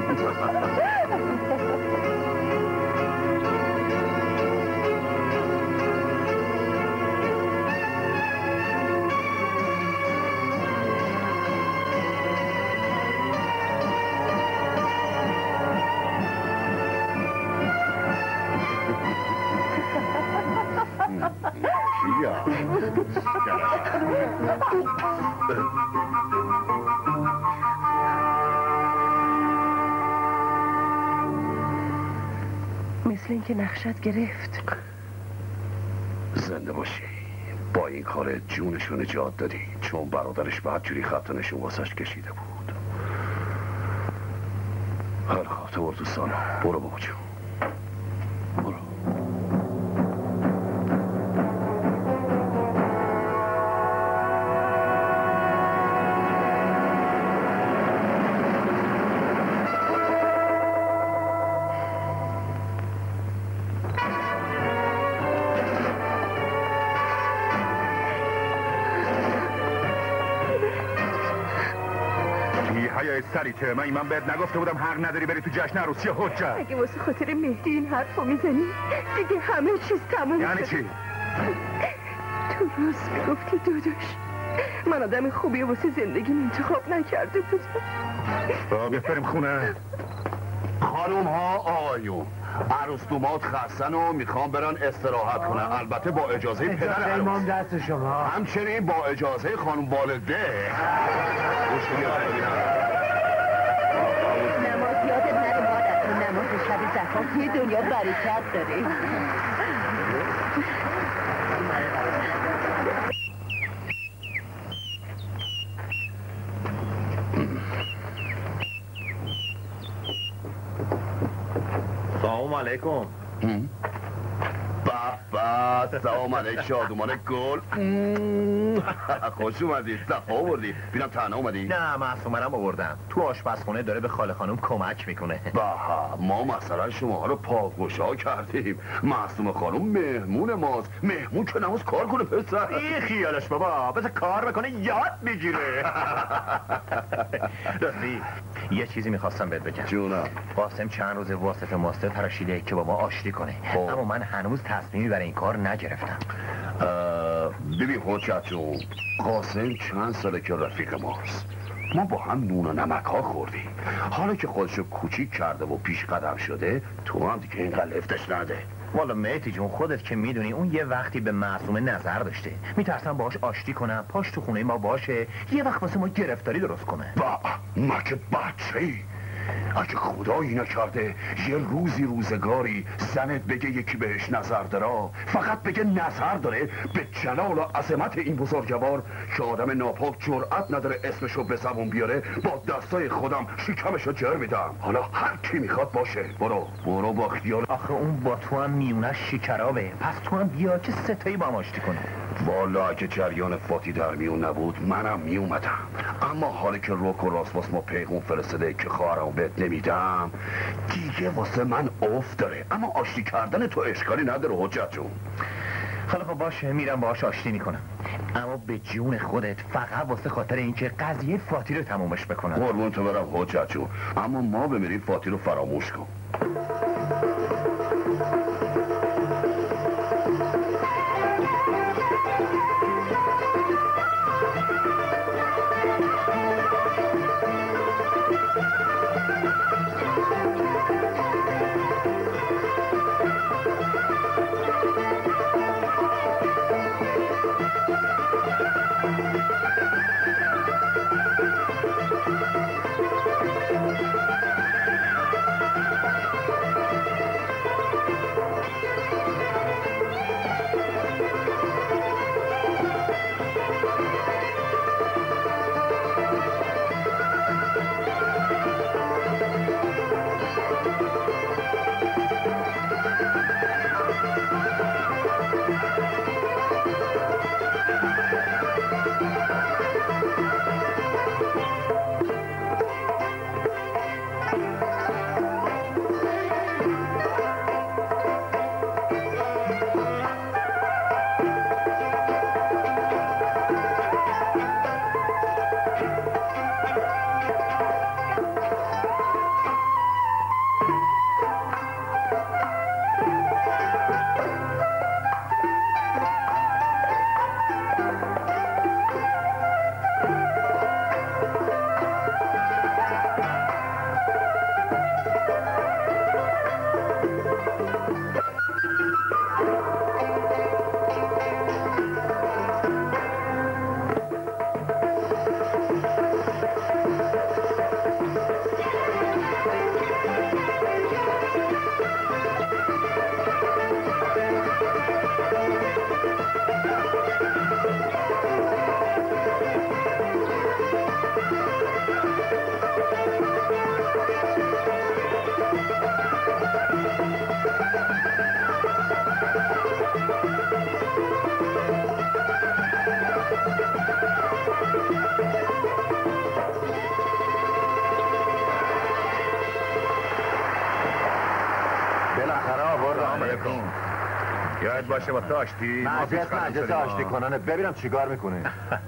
مثل اینکه نقشت گرفت. زنده باشی. با این کار جونشو نجات دادی چون برادرش بدجوری خط نشون واسش کشیده بود. هر خواه تو برو تو سالن. برو بابا جون برو. سریته من من بهت نگفته بودم حق نداری بری تو جشن عروسی حجت. اگه واسه خاطر مهدی این حرفو میزنی دیگه همه چیز تموم شد. یعنی چی؟ تو راست میگفتی داداش. من آدم خوبی واسه زندگیم انتخاب نکرده بودم. با بیا بریم خونه. خانوم ها آقایون عروس دومات خستن و میخوام برن استراحت کنن. البته با اجازه پدر عروس. دست شما. همچنین با اجازه خانوم والده. نماز یادت نره مادر. تو نماز شب زکات توی دنیا برکت داره. سلام علیکم. بابا سلام علیک شادومان گل. خوش اومدی صفا آوردی. بینم تنها اومدی. نه معصومرم آوردم. تو آشپزخونه داره به خاله خانم کمک میکنه. بها ما مثلا شما ها رو پاگوشا کردیم. معصوم خانم مهمون ماست. مهمون که نماز کار کنه پسر. این خیالش بابا بذار کار بکنه یاد میگیره. راستی یه چیزی میخواستم بهت بگم. جونم. قاسم چند روز واسطه ماسته تراشیده که با ما آشتی کنه. خوب. اما من هنوز تصمیمی برای این کار نگرفتم. ببین حجت جون قاسم چند ساله که رفیق ماست. ما با هم نون و نمک ها خوردیم. حالا که خودشو کوچیک کرده و پیش قدم شده تو هم دیگه اینقدر لفتش نده. والا مهدی جون خودت که میدونی اون یه وقتی به معصومه نظر داشته. میترسم باهاش آشتی کنم پاش تو خونه ما باشه یه وقت واسه ما گرفتاری درست کنه. با ما که بچه‌ای اگه خدایی نکرده یه روزی روزگاری زنت بگه یکی بهش نظر داره فقط بگه نظر داره به جلال و عظمت این بزرگوار که آدم ناپاک جرأت نداره اسمشو به زبون بیاره با دستای خودم شکمشو جر میدم. حالا هر کی میخواد باشه. برو برو با خیال. آخه اون با تو هم میونش شکرابه. پس تو هم بیا که ستایی با هم آشتی کنه. والا اگه جریان فاتی در میون نبود منم میومدم. اما حالی که روک و راست واسه ما پیغون فرستده که خواهرم بهت نمیدم دیگه واسه من افت داره. اما آشتی کردن تو اشکالی نداره حجت جون. حالا خب باشه میرم باهاش آشتی میکنم اما به جون خودت فقط واسه خاطر اینکه قضیه فاتی رو تمومش بکنم. قربون تو برم حجت جون اما ما بمیریم فاتی رو فراموش کن. بالاخره آوردم علیکم. یاد باشه واسه آشتی مجلس مجلس آشتی کنانه. ببینم چیکار میکنه.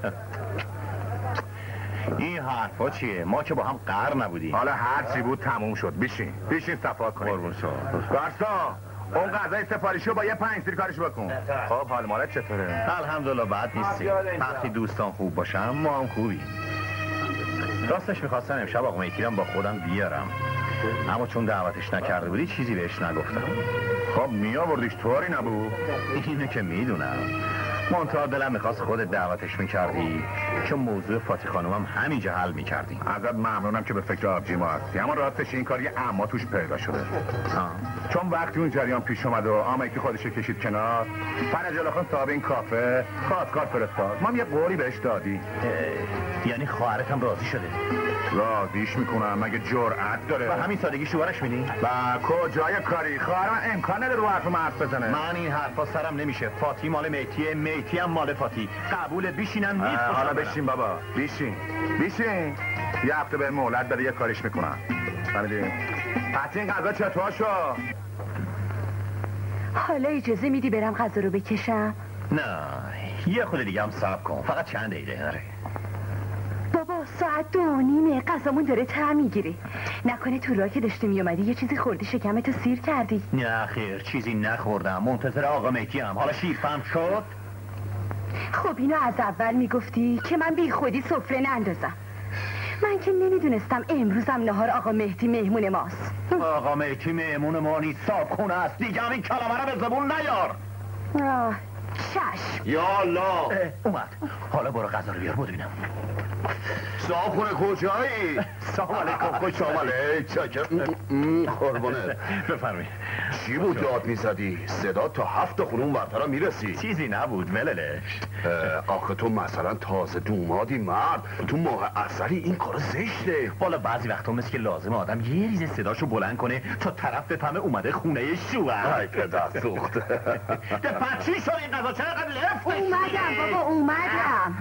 این حرفا چیه؟ ما که با هم قهر نبودیم. حالا هر چی بود تموم شد. بشین بشین صفا کنیم. قربون شما. گارسون اون غذای سفارشیو با یه پنج سیر کارش بکن. خب حال مالت چطوره؟ الحمدلله بد نیستی. وقتی دوستان خوب باشم ما هم خوبی. راستش میخواستم امشب آقا میکیرم با خودم بیارم، اما چون دعوتش نکرده بودی چیزی بهش نگفتم. خب میآوردیش طوری نبود؟ اینو که میدونم، منتها دلم میخواست خودت دعوتش میکردی، چون موضوع فاتی خانومم همینجا حل میکردیم. ازت ممنونم که به فکر آبجیما هستی، اما راستش این کار یه اما توش پیدا شده. آه. چون وقتی اون جریان پیش اومد و آمه که خودش کشید کنار، فرج خان صاحب این کافه خواستگار فرستاد، ما هم یه قولی بهش دادی. یعنی خواهرتم راضی شده؟ راضیش میکنم، مگه جرأت داره؟ و همین سادگی شوهرش میدی؟ با کجای کاری؟ خواهرم امکان نداره رو حرف حرف بزنه. من این حرفا سرم نمیشه. فاتی مال میتیه، میتی هم مال فاتی. قبول بیشینم نیست. حالا بشین بابا، بشین بشین. یه هفته به مهلت بده، یه کاریش میکنم. فهمیدی؟ پس این غذا چطور شو؟ حالا اجازه میدی برم غذا رو بکشم؟ نه یه خود دیگه هم صبر کن، فقط چند دقیقه. نره بابا ساعت دو و نیمه، غذامون داره طعم میگیره. نکنه تو راه که داشتی میومدی یه چیزی خوردی شکمتو سیر کردی؟ نه خیر چیزی نخوردم، منتظر آقا میتی هم. حالا شیرفهم شد؟ خب اینو از اول میگفتی که من بی خودی سفره نندازم. من که نمیدونستم امروزم نهار آقا مهدی مهمون ماست. آقا مهدی مهمون ما نیست، صابخونه است. دیگه هم این کلمه رو به زبون نیار. آه چشم. یا الله اومد. حالا برو غذا رو بیار ببینم. صابخونه کجایی؟ سلام علیکم. خوش آمده. چاکر. قربونه. بفرمایید. چی بود داد میزدی؟ صدا تا هفت خونون ورترا میرسی. چیزی نبود وللش. آخه تو مثلا تازه دومادی مرد، تو ماه اصلی این کار زشته. والا بعضی وقتا مثل که لازم آدم یه ریزه صداشو بلند کنه تا طرف بفهمه اومده خونه شوهر. ای پدر سوخت. دفعه چی شد این غذا چقدر لفت؟ اومدم بابا اومدم.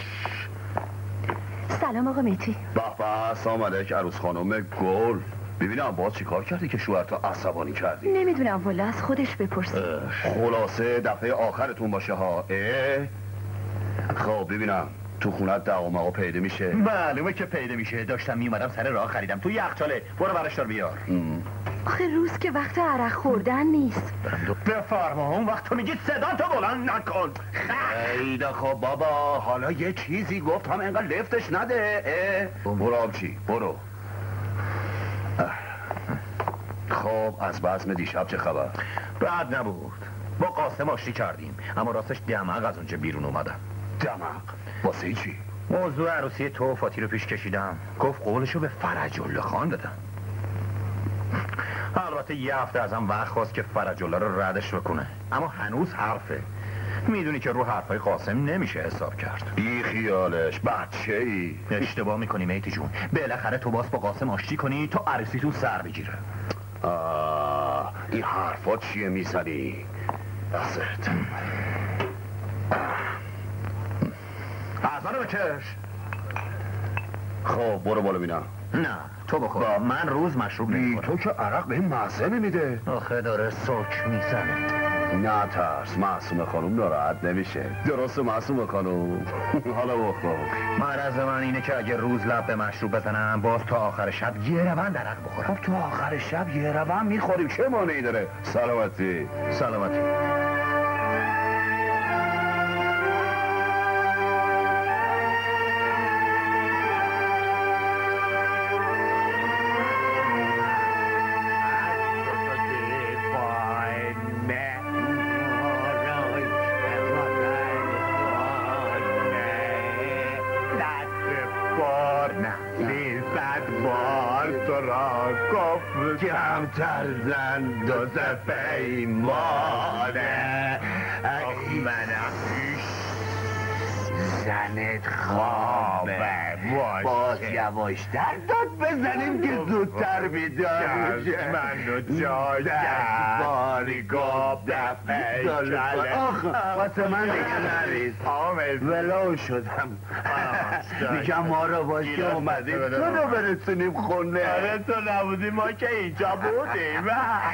سلام آقا مهدی. به به سلام علیک عروس خانم گل. ببینم باز چی کار کردی که شوهرتو عصبانی کردی؟ نمیدونم والا از خودش بپرسی. خلاصه دفعه آخرتون باشه ها. اه؟ خب ببینم تو خونت دعوامه ها پیدا میشه؟ معلومه که پیدا میشه. داشتم میومدم سر راه خریدم تو یخچاله. برو برش دار بیار. آخه روز که وقت عرق خوردن نیست. بفرما اون وقت تو میگی صدا تو بلند نکن. ایده خب بابا حالا یه چیزی گفت هم انقدر لفتش نده. برو آبچی برو. خب از بزم دیشب چه خبر؟ بعد نبود. با قاسم آشتی کردیم، اما راستش دماغ از اونجا بیرون اومدم. دماغ؟ واسه چی؟ موضوع عروسی تو فاتی رو پیش کشیدم. گفت قولشو به فرج الله خان بدم. البته یه هفته ازم وقت خواست که فرج الله رو ردش بکنه، اما هنوز حرفه. میدونی که رو حرفای قاسم نمیشه حساب کرد. بی خیالش بچه ای. اشتباه میکنی میتی جون. بالاخره تو باز با قاسم آشتی کنی تا عروسی تو سر بگیره. آه این حرفا چیه میزنی؟ دست غذا رو بکش. خب برو بالا بینم. نه تو بخور. من روز مشروب نمیخورم. تو که عرق به این مزه نمیده. آخه داره سوک میزنه. نه ترس، معصومه خانوم ناراحت نمیشه. درسته معصومه خانوم. حالا بخور. مرض من اینه که اگه روز لب به مشروب بزنم باز تا آخر شب یه روند عرق بخورم. خب تو آخر شب یه روند میخوریم چه مانعی داره؟ سلامتی. سلامتی. کمتر زن دو پیمانه. آخی منم زنت خوابه باز یواشتر داد بزنیم که زودتر بیدار بشه. منو جای باری گاب دفعه کله واسه من دیگه نریز ولو شدم. میگم ما رو باش که اومدیم تو رو برسونیم خونه. آره تو نبودی ما که اینجا بودیم.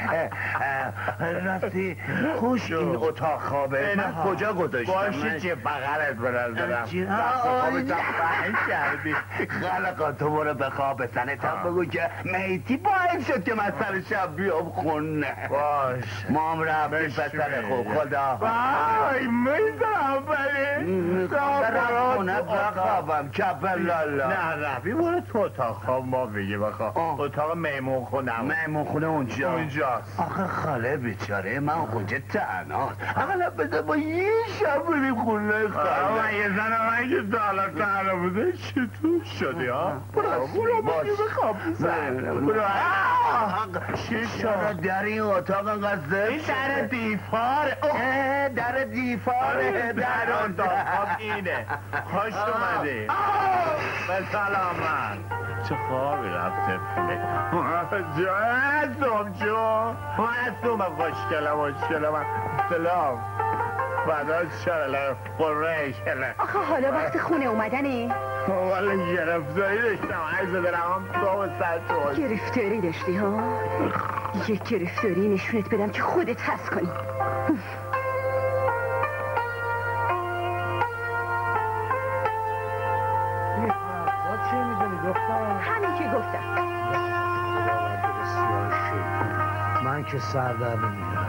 راستی خوش این اتاق خوابه من کجا گذاشتم؟ باشی چه بغلت برل دارم خوابتم پهن کردی. خلقا تو برو به خواب سنتم بگو که میتی باید شد که من سر شب بیام خونه. باش ما هم رفتیم پسر خوب خدا وای میزم بری برم خونه بخوابم کپر لالا. نه رفی برو تو اتاق خواب ما بگی بخواب. اتاق میمون خونم. میمون خونه اونجا اونجاست. آخه خاله بیچاره من اونجا تنهاست. اقلا بذار با یه شب بریم خونه خاله. من یه زن من که تا حالا تنها بوده چطور شدی ها؟ برو برو بگی بخواب برو. چی شد در این اتاق انقدر زفت؟ این در دیفاره. در دیفاره در اتاق اینه. خوش اومدی به سلامت. چه خوابی رفته جانم جون معصوم خوشگله مشکله من سلام بعد شرله قره شرله. آخه حالا وقت خونه اومدنه؟ والا گرفتاری داشتم عیز دلم هم تو و سر تو. گرفتاری داشتی ها؟ یک گرفتاری نشونت بدم که خودت حس کنی. همین که گفتم. من که سردر نمیدم.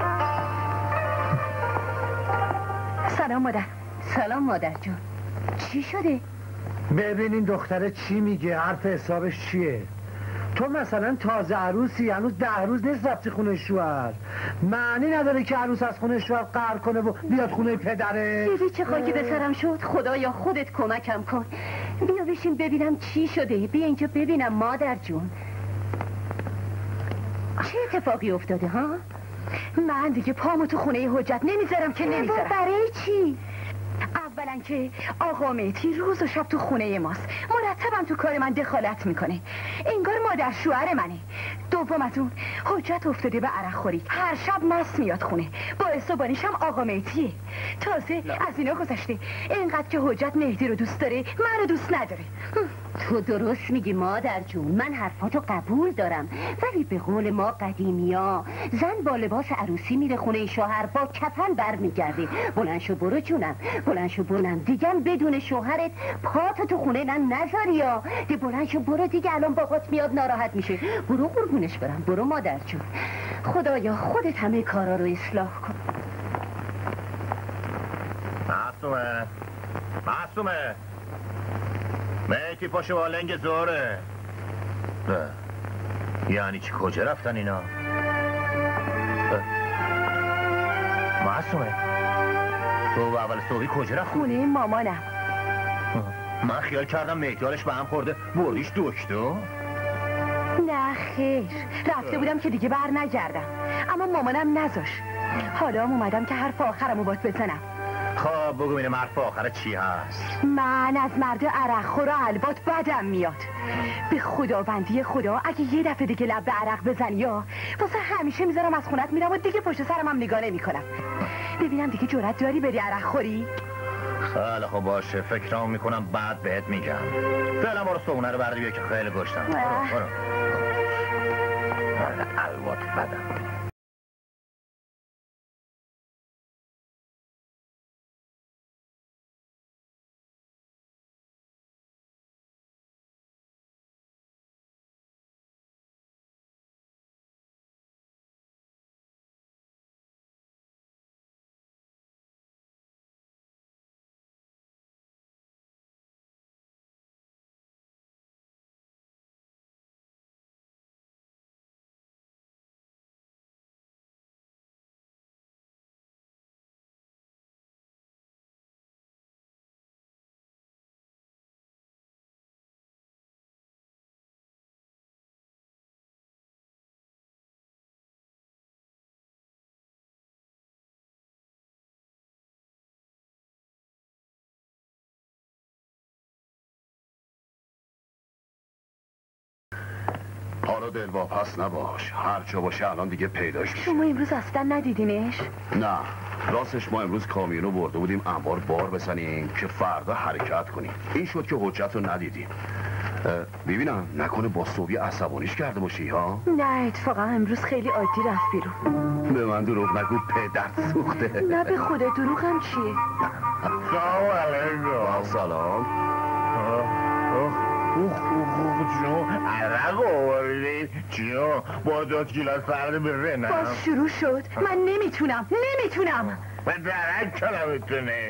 سلام مادر. سلام مادر جون. چی شده؟ ببینین دختره چی میگه، حرف حسابش چیه. تو مثلا تازه عروسی، هنوز ده روز نیست رفتی خونه شوهر. معنی نداره که عروس از خونه شوهر قهر کنه و بیاد خونه پدره. دیدی چه خاکی به سرم شد؟ خدایا خودت کمکم کن. بیا بشین ببینم چی شده. بیا اینجا ببینم مادر جون. چه اتفاقی افتاده ها؟ من دیگه پامو تو خونه حجت نمیذارم که نمیذارم. برای چی؟ اولا که آقا مهدی روز و شب تو خونه ماست، مرتبم تو کار من دخالت میکنه، انگار مادر شوهر منه. دومتون حجت افتاده به عرق خوری، هر شب مست میاد خونه، باعث و بانیش هم آقا مهدیه. تازه از اینا گذشته اینقدر که حجت مهدی رو دوست داره من رو دوست نداره. تو درست میگی مادر جون، من حرفاتو قبول دارم، ولی به قول ما قدیمیا زن با لباس عروسی میره خونه شوهر با کفن برمیگرده. بلند شو برو جونم، بلند شو برونم دیگم بدون شوهرت پاتو تو خونه نن نذاری یا دی. بلند شو برو دیگه، الان بابات میاد ناراحت میشه. برو قربونش برم، برو مادر جون. خدایا خودت همه کارا رو اصلاح کن. معصومه معصومه میتی پاشو با لنگ زوره. یعنی چی؟ کجا رفتن اینا؟ معصومه تو اول صبحی کجا رفت؟ خونه مامانم. من خیال کردم مهدی حالش به هم خورده بردیش دکتر. نه خیر، رفته بودم که دیگه بر نگردم، اما مامانم نذاش. حالا هم اومدم که حرف آخرمو بات بزنم. خب بگو اینه حرف آخر چی هست؟ من از مرد عرق خور و البات بدم میاد. به خداوندی خدا اگه یه دفعه دیگه لب به عرق بزنی یا واسه همیشه میذارم از خونت میرم و دیگه پشت سرم هم نگاه نمیکنم. ببینم دیگه جرأت داری بری عرق خوری؟ خیلی خب باشه، فکرام میکنم بعد بهت میگم. فعلا برو صبحونه رو بردی بیا که خیلی گشتم. برو برو. البات بدم. حالا دلواپس نباش، هر جا باشه الان دیگه پیداش میشه. شما امروز اصلا ندیدینش؟ نه، راستش ما امروز کامیونو برده بودیم انبار بار بزنیم که فردا حرکت کنیم. این شد که حجت رو ندیدیم. ببینم نکنه با صوبی عصبانیش کرده باشی ها؟ نه اتفاقا امروز خیلی عادی رفت بیرون. به من دروغ نگو، پدر سوخته. نه به خدا دروغ هم چیه؟ سلام علیکم. سلام. اوخ اوخ اوخ جون عرق آوردید جون با داد گیلاس فرده بره نه باز شروع شد. من نمیتونم نمیتونم. من درک کنم میتونه.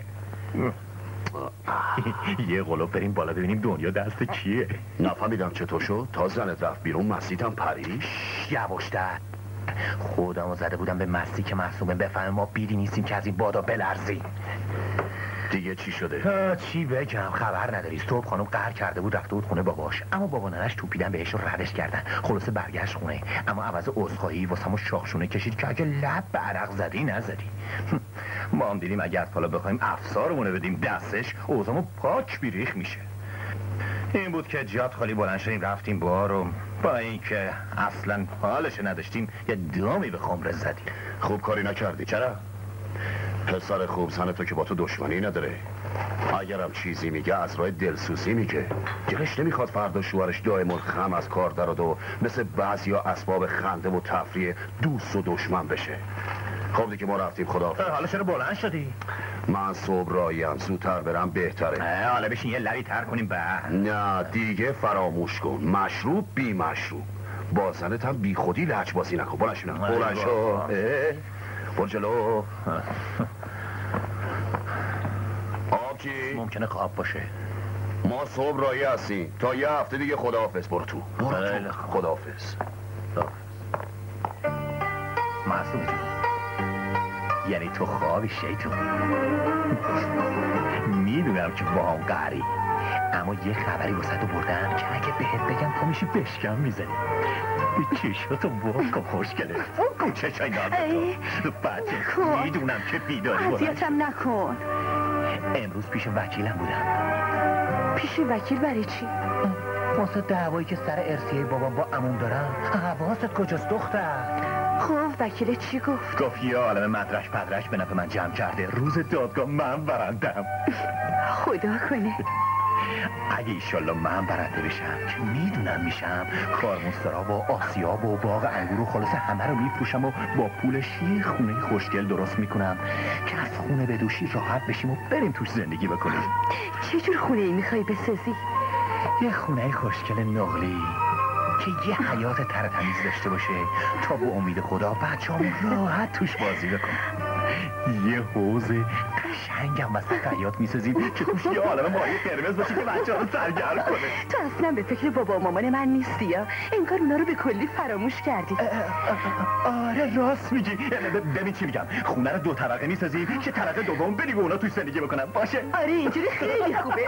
یه قلوب بریم بالا ببینیم دنیا دست کیه. نفهمیدم چطور شد تا زنت رفت بیرون مسیدم پریش. یواشتر خودمو زده بودم به مستی که معصومه بفهمه ما بیری نیستیم که از این بادا بلرزیم. دیگه چی شده؟ چی بگم خبر نداری. صبح خانم قهر کرده بود رفته بود خونه باباش، اما بابا ننش توپیدن بهش رو ردش کردن. خلاصه برگشت خونه، اما عوض عذرخواهی واسمون شاخشونه کشید که اگه لب به عرق زدی نزدی. ما هم دیدیم اگر حالا بخوایم افسارمونه بدیم دستش اوضاعمون پاک بیریخ میشه. این بود که جات خالی بلند شدیم رفتیم بار و با اینکه اصلا حالش نداشتیم یه دامی به خمره زدیم. خوب کاری نکردی. چرا؟ پسر خوب زن تو که با تو دشمنی نداره. اگرم چیزی میگه از راه دلسوزی میگه. دلش نمیخواد فردا شوهرش دائم خم از کار دراد و مثل بعضیا اسباب خنده و تفریح دوست و دشمن بشه. خب دیگه ما رفتیم خدا. حالا چرا بلند شدی؟ من صبح رایم زودتر برم بهتره. حالا بشین یه لبی تر کنیم به. نه دیگه فراموش کن. مشروب بی مشروب. با زنت هم بی خودی لج بازی نکن. بلند شو. بلند شو. برو جلو. آب چی؟ ممکنه خواب باشه. ما صبح رایی هستیم تا یه هفته دیگه. خداحافظ. برو تو. برو تو. خداحافظ. معصوم جون یعنی تو خوابی شیطون. میدونم که با هم قهری، اما یه خبری واسه تو بردم که اگه بهت بگم تو میشی بشکم میزنی. چشاتو باز کن خوشگله. اون چشای نازه تو بچه میدونم که بیداری بلند. اذیتم نکن. امروز پیش وکیلم بودم. پیش وکیل برای چی؟ واسه دعوایی که سر ارثیه بابام با عموم دارم. حواست کجاست دختر؟ خب وکیل چی گفت؟ گفت یه عالم مدرش پدرش به نفع من جمع کرده، روز دادگاه من برندم. خدا کنه. اگه ایشالله من برنده بشم که میدونم میشم، کارمونسترا و آسیاب و باغ انگور و خلاصه همه رو میفروشم و با پولش یه خونه خوشگل درست میکنم که از خونه به دوشی راحت بشیم و بریم توش زندگی بکنیم. چه جور خونه ای میخوای بسازی؟ یه خونه خوشگل نقلی که یه حیات تر تمیز داشته باشه تا با امید خدا بچه‌مون راحت توش بازی بکنن. یه حوض قشنگم وسط حیات میسازیم که توش یه عالمه ماهی قرمز باشه که بچه‌ها رو سرگرم کنه. تو اصلا به فکر بابا و مامان من نیستی یا؟ انگار اونا رو به کلی فراموش کردی. آره راست میگی. ببین چی میگم، خونه رو دو طبقه میسازیم که طبقه دوم بریم و اونا توش زندگی بکنن. باشه؟ آره اینجوری خیلی خوبه.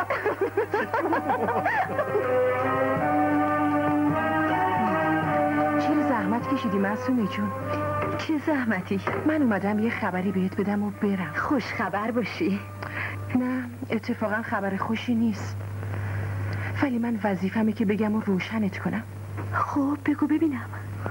چرا زحمت کشیدی معصومه جون؟ چه زحمتی؟ من اومدم یه خبری بهت بدم و برم. خوش خبر باشی. نه اتفاقا خبر خوشی نیست، ولی من وظیفمه که بگم و روشنت کنم. خب بگو ببینم.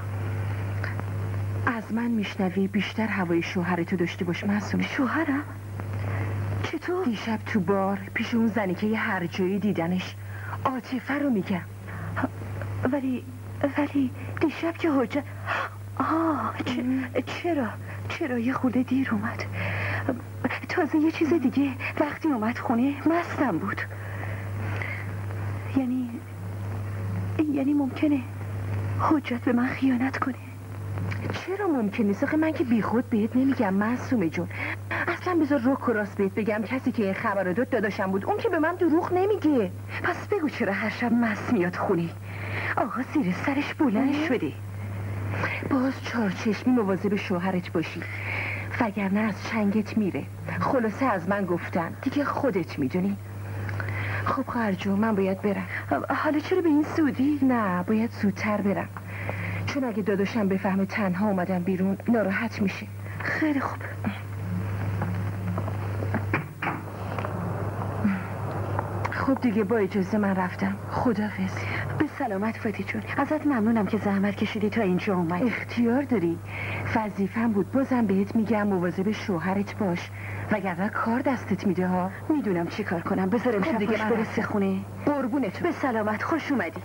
از من میشنوی بیشتر هوای شوهرتو داشته باش معصومه. شوهرم؟ چطور؟ دیشب تو بار پیش اون زنی که یه هر جایی دیدنش، عاطفه رو میگم. ولی ولی دیشب که حجت. آه چ... چرا چرا یه خورده دیر اومد. تازه یه چیز دیگه، وقتی اومد خونه مستم بود. یعنی یعنی ممکنه حجت به من خیانت کنه. چرا ممکنه؟ آخه من که بیخود بهت نمیگم معصومه جون. اصلا بذار رک و راست بهت بگم، کسی که این خبر رو داد داداشم بود، اون که به من دروغ نمیگه. پس بگو چرا هر شب مست میاد خونه؟ آقا زیر سرش بلند شده. باز چارچشمی مواظب شوهرت باشی وگرنه از چنگت میره. خلاصه از من گفتن دیگه، خودت میدونی. خب خواهر جون من باید برم. حالا چرا به این سودی؟ نه باید زودتر برم، چون اگه داداشم بفهمه تنها اومدم بیرون ناراحت میشه. خیلی خوب. خب دیگه با اجازه من رفتم. خداحافظ. به سلامت فاتی جون. ازت ممنونم که زحمت کشیدی تا اینجا اومد. اختیار داری، وظیفه‌م بود. بازم بهت میگم مواظب شوهرت باش وگرنه کار دستت میده ها. میدونم چی کار کنم. بذار امشب دیگه برسه خونه. قربونت. به سلامت. خوش اومدی.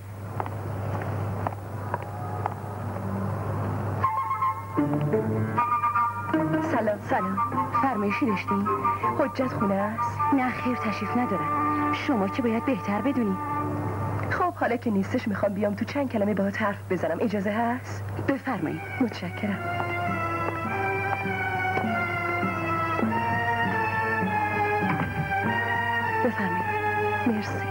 سلام. سلام. فرمایشی داشتین؟ حجت خونه است؟ نه خیر، تشریف ندارن. شما که باید بهتر بدونی. خب حالا که نیستش میخوام بیام تو چند کلمه باهات حرف بزنم. اجازه هست؟ بفرمایید. متشکرم. بفرمایید. مرسی.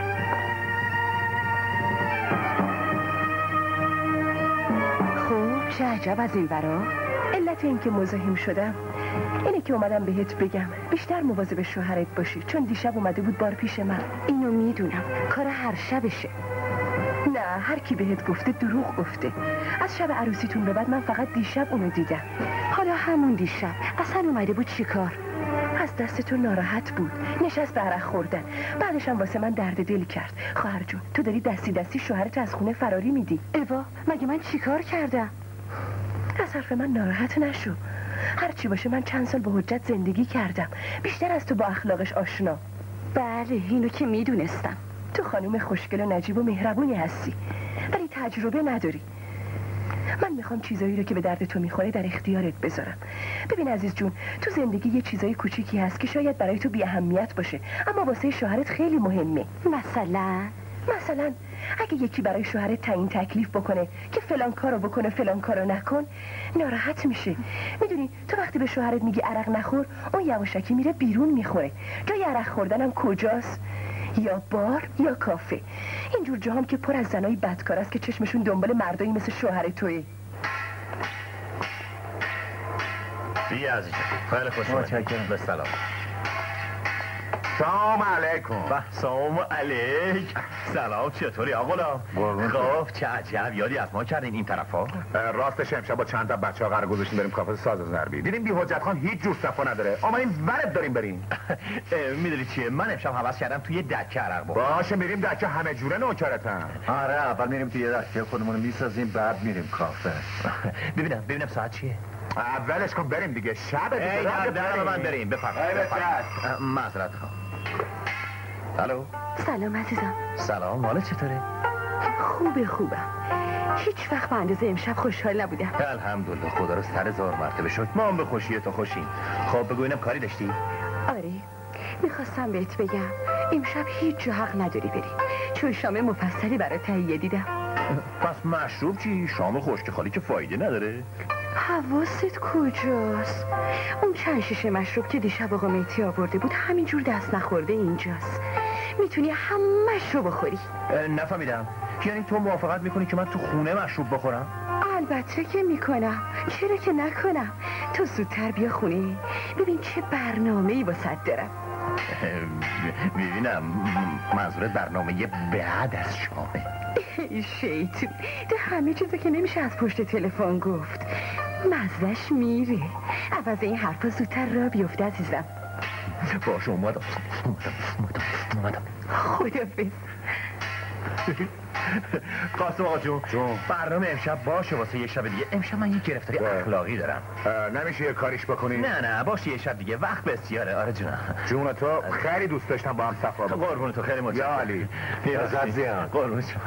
خب چه عجب از این برا؟ علت این که مزاحم شدم اینه که اومدم بهت بگم بیشتر مواظب شوهرت باشی، چون دیشب اومده بود بار پیش من. اینو میدونم، کار هر شبشه. نه، هر کی بهت گفته دروغ گفته. از شب عروسیتون به بعد من فقط دیشب اونو دیدم. حالا همون دیشب اصلا اومده بود چی کار؟ از دست تو ناراحت بود، نشست به عرق خوردن. بعدش هم واسه من درد دل کرد. خواهر جون، تو داری دستی دستی شوهرت از خونه فراری میدی. ایوا، مگه من چی کار کردم؟ از حرف من ناراحت نشو. هر چی باشه من چند سال با حجت زندگی کردم، بیشتر از تو با اخلاقش آشنا. بله، اینو که میدونستم. تو خانوم خوشگل و نجیب و مهربونی هستی، ولی تجربه نداری. من میخوام چیزایی رو که به درد تو میخوره در اختیارت بذارم. ببین عزیز جون، تو زندگی یه چیزای کوچیکی هست که شاید برای تو بی اهمیت باشه، اما واسه شوهرت خیلی مهمه. مثلا مثلا اگه یکی برای شوهرت تعیین تکلیف بکنه که فلان کارو بکنه فلان کارو نکن، ناراحت میشه. میدونی تو وقتی به شوهرت میگی عرق نخور، اون یواشکی میره بیرون میخوره. جای عرق خوردنم کجاست؟ یا بار یا کافه. اینجور جاهام که پر از زنای بدکار است که چشمشون دنبال مردایی مثل شوهر توئه. بیا عزیزم. خیلی خوش اومدید. به سلام. سلام علیکم. سلام علیک. سلام، چطوری آقا؟ خب چه عجب یادی از ما کردین این طرفا. راستش امشب با چند تا بچه‌ها قرار گذاشتیم بریم کافه ساز زربی. دیدیم بی حجت خان هیچ جور صفا نداره. آمدیم ورد داریم بریم. میدونی چیه، من امشب حواس کردم توی دکه عرق بخورم. باشه میریم دکه، همه جوره نوکرتم. آره، اول میریم توی دکه خودمون رو میسازیم، بعد میریم کافه. ببینم ببینم ساعت چیه؟ اولش کن بریم دیگه، شب دیگه. ای در در من بریم. بفرمایید. معذرت خواهم. الو. سلام عزیزم. سلام، حالت چطوره؟ خوبه خوبم. هیچ وقت به اندازه امشب خوشحال نبودم. الحمدلله، خدا رو سر هزار مرتبه شکر. ما هم به خوشی تو خوشیم. خب بگو اینم کاری داشتی؟ آره، میخواستم بهت بگم امشب هیچ جا حق نداری بری، چون شام مفصلی برای تهیه دیدم. پس مشروب چی؟ شام خشک خالی که فایده نداره؟ حواست کجاست؟ اون چند شیشه مشروب که دیشب آقا مهدی آورده بود همینجور دست نخورده اینجاست. میتونی همش رو بخوری. نفهمیدم. یعنی تو موافقت میکنی که من تو خونه مشروب بخورم؟ البته که میکنم، چرا که نکنم. تو زودتر بیا خونه ببین چه برنامه‌ای واسط دارم. ببینم، منظورت برنامه بعد از شامه؟ ای شیطون، ده همه چیزو که نمیشه از پشت تلفن گفت. مزدش میره. عوض این حرفا زودتر را بیفته عزیزم. باشه، اومدم اومدم اومدم خدافظ. قاسم آقا جون، برنامه امشب باشه واسه یه شب دیگه. امشب من یه گرفتاری اخلاقی دارم. نمیشه یه کاریش بکنی؟ نه نه، باشه یه شب دیگه، وقت بسیاره. آره جونم. جون تو خیلی دوست داشتم با هم صفا بکنیم. قربون تو، خیلی متشکرم. یا علی. یا زیان. قربون شما.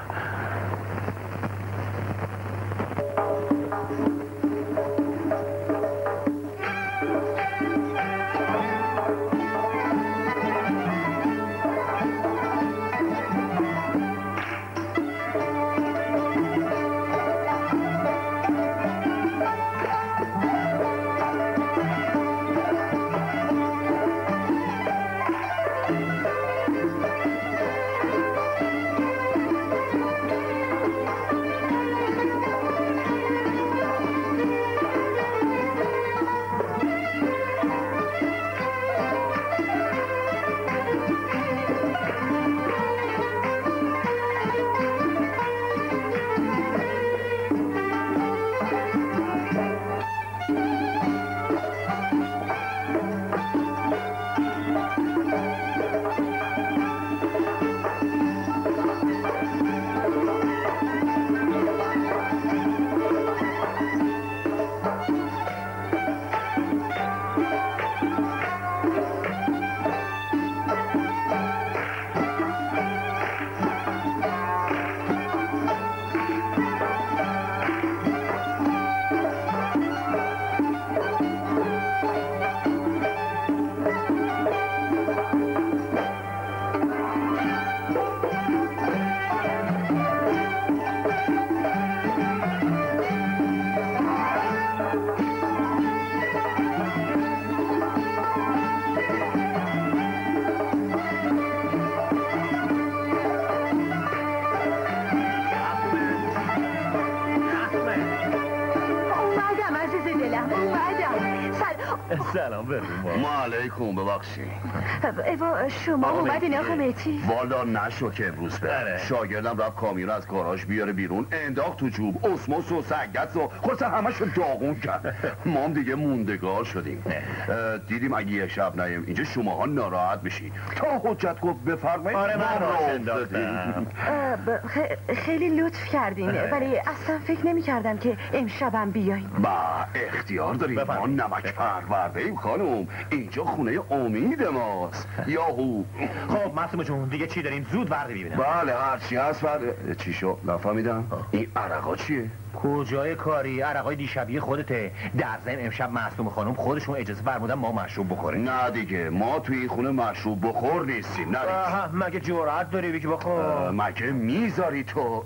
سلام بریم. ما علیکم ببخشید. ایوا شما اومدین آقا مهدی؟ والا نشو که امروز به شاگردم رفت کامیون از گاراژ بیاره بیرون انداخت تو جوب اسموس و سنگت و خلاصه همشو داغون کرد. ما هم دیگه موندگار شدیم. دیدیم اگه یه شب نیم اینجا شماها ناراحت میشی. تا حجت گفت بفرمایید. آره من راه انداختم. خیلی لطف کردین ولی اصلا فکر نمی کردم که امشبم بیاین. با اختیار داریم. ما نمک پرورده ایم خانم. اینجا خونه امید ماست. یاهو. خب معصوم جون دیگه چی داریم؟ زود وردی ببینم. بله هرچی هست ورده. چی شو؟ نفهمیدم. این عرقا چیه؟ کجای کاری؟ عرقای دیشبی خودته. در ضمن امشب معصوم خانم خودشون اجازه فرمودن ما مشروب بخوریم. نه دیگه ما توی این خونه مشروب بخور نیستیم. نه مگه جرأت داری بگی بخور؟ مگه میذاری تو؟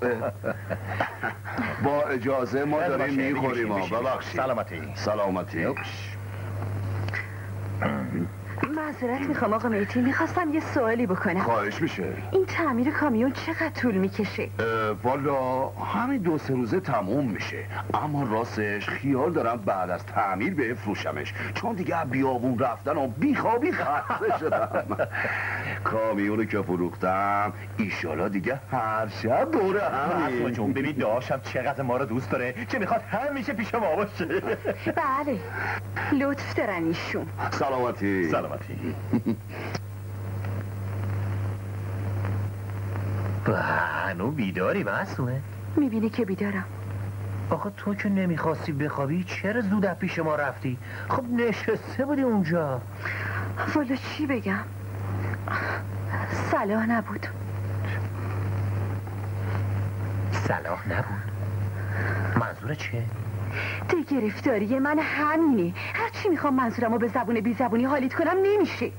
با اجازه ما داریم میخوریم. ببخشید. سلامتی. سلامتی. معذرت میخوام آقا مهدی، میخواستم یه سوالی بکنم. خواهش میشه. این تعمیر کامیون چقدر طول میکشه؟ والا همین دو سه روزه تموم میشه، اما راستش خیال دارم بعد از تعمیر بفروشمش، چون دیگه بیابون رفتن و بیخوابی خسته شدم. کامیونو که فروختم ایشالا دیگه هر شب دوره همین. جون ببین داشتم چقدر ما رو دوست داره که میخواد همیشه پیش ما باشه. بله لطف دارن ایشون. سلامتی. سلامتی. هنو بیداری معصومه؟ میبینی که بیدارم. آخه تو که نمیخواستی بخوابی چرا زود از پیش ما رفتی؟ خب نشسته بودی اونجا. والا چی بگم، صلاح نبود. صلاح نبود؟ منظور چیه؟ ده گرفتاری من همینه، هرچی میخوام منظورم رو به زبون بی زبونی حالیت کنم نمیشه.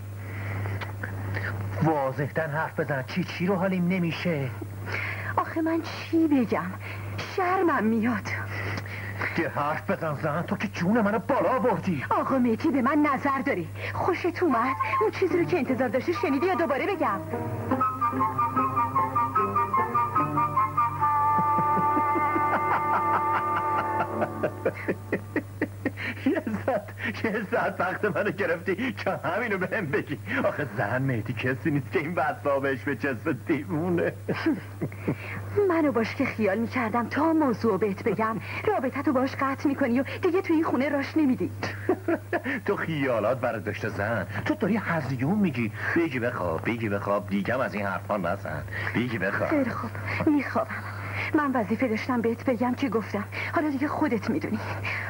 واضح‌تر حرف بزن، چی چی رو حالیم نمیشه؟ آخه من چی بگم، شرمم میاد. که حرف بزن زن، تو که جون منو بالا بردی. آقا مهدی به من نظر داری، خوشت اومد؟ اون چیزی رو که انتظار داشتی شنیدی یا دوباره بگم؟ یه زد یه زد وقت منو گرفتی که همینو بهم بگی. آخه زن مهدی کسی نیست که این بسا بهش به چسب دیوونه. منو باش که خیال میکردم تا موضوع بهت بگم رابطه تو باش قطع میکنی و دیگه توی این خونه راش نمیدی. تو خیالات برات داشته زن، تو داری هزیون میگی. بگی بخواب بگی بخواب دیگم از این حرفا نزن. بگی بخواب. خیلی خوب میخوابم. من وظیفه داشتم بهت بگم که گفتم، حالا دیگه خودت میدونی.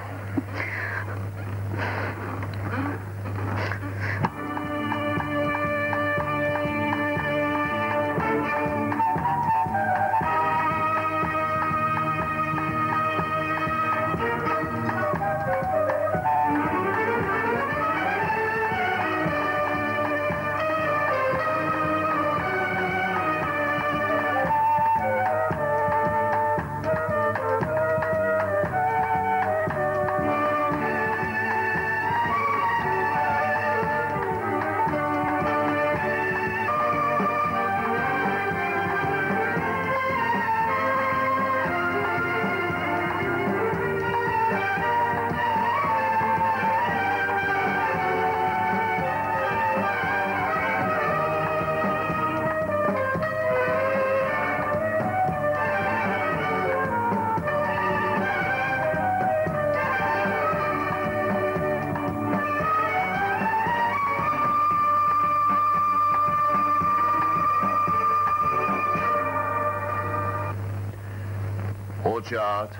حجت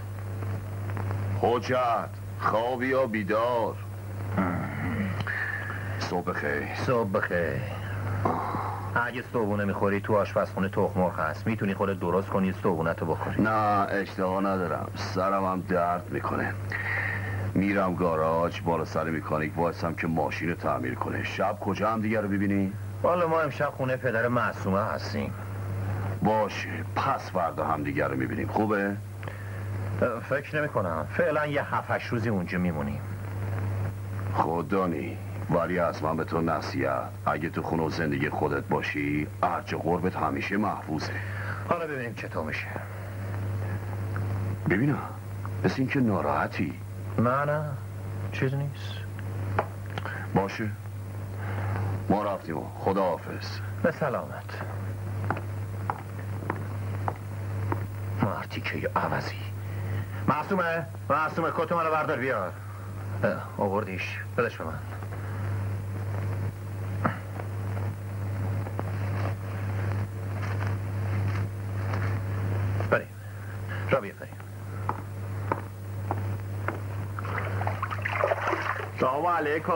حجت خوابی یا بیدار؟ صبح بخیر. صبح بخیر. اگه صبحونه میخوری تو آشپزخونه تخم مرغ هست، میتونی خودت درست کنی صبحونتو بخوری. نه اشتها ندارم، سرم هم درد میکنه. میرم گاراژ بالا سر مکانیک واسم که ماشین تعمیر کنه. شب کجا هم دیگه رو ببینی؟ والا ما امشب خونه پدر معصومه هستیم. باشه پس فردا هم دیگه رو میبینیم. خوبه؟ فکر نمی کنم. فعلا یه هفت هشت روزی اونجا میمونیم. خدانی ولی از من به تو نصیحت، اگه تو خونه و زندگی خودت باشی ارج قربت همیشه محفوظه. حالا ببینیم چطور میشه. ببینم مثل این که ناراحتی. نه نه چیز نیست. باشه ما رفتیم. خداحافظ. به سلامت. مرتیکه عوضی. معصومه معصومه کت منو بردار بیار. آوردیش بدش به من. بریم را بیفتریم. سلام علیکم.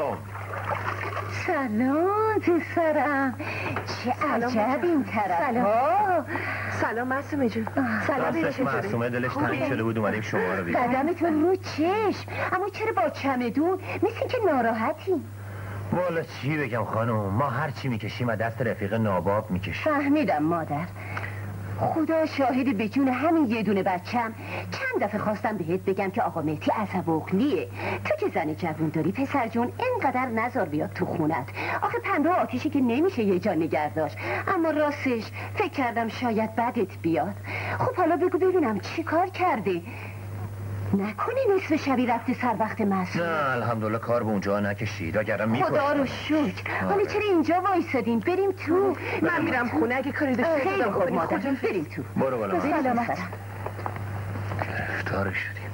سلام پسرم، چه عجب این طرف ها. سلام معصومه جون. سلام. راستش معصومه دلش تنگ شده بود اومدیم شما رو بیاریم. قدمتون رو چشم، اما چرا با چمدون؟ مثل که ناراحتی. والا چی بگم خانم، ما هر چی میکشیم از دست رفیق ناباب میکشیم. فهمیدم مادر. خدا شاهد به جون همین یه دونه بچم چند دفعه خواستم بهت بگم که آقا مهدی عصب‌اغلیه. تو که زن جوون داری پسر جون اینقدر نزار بیاد تو خونت. آخه پنبه و آتیشی که نمیشه یه جا نگه داشت. اما راستش فکر کردم شاید بدت بیاد. خب حالا بگو ببینم چی کار کرده؟ نکنه نصف شبی رفته سر وقت مسئول؟ نه الحمدلله کار به اونجا نکشید. اگرم میکشید. خدا رو شکر. حالا چرا اینجا وایسادیم؟ بریم تو. من میرم خونه اگه کاری داشته. خیلی خوب مادر، بریم تو. برو بالا. سلامت. گرفتار شدیم.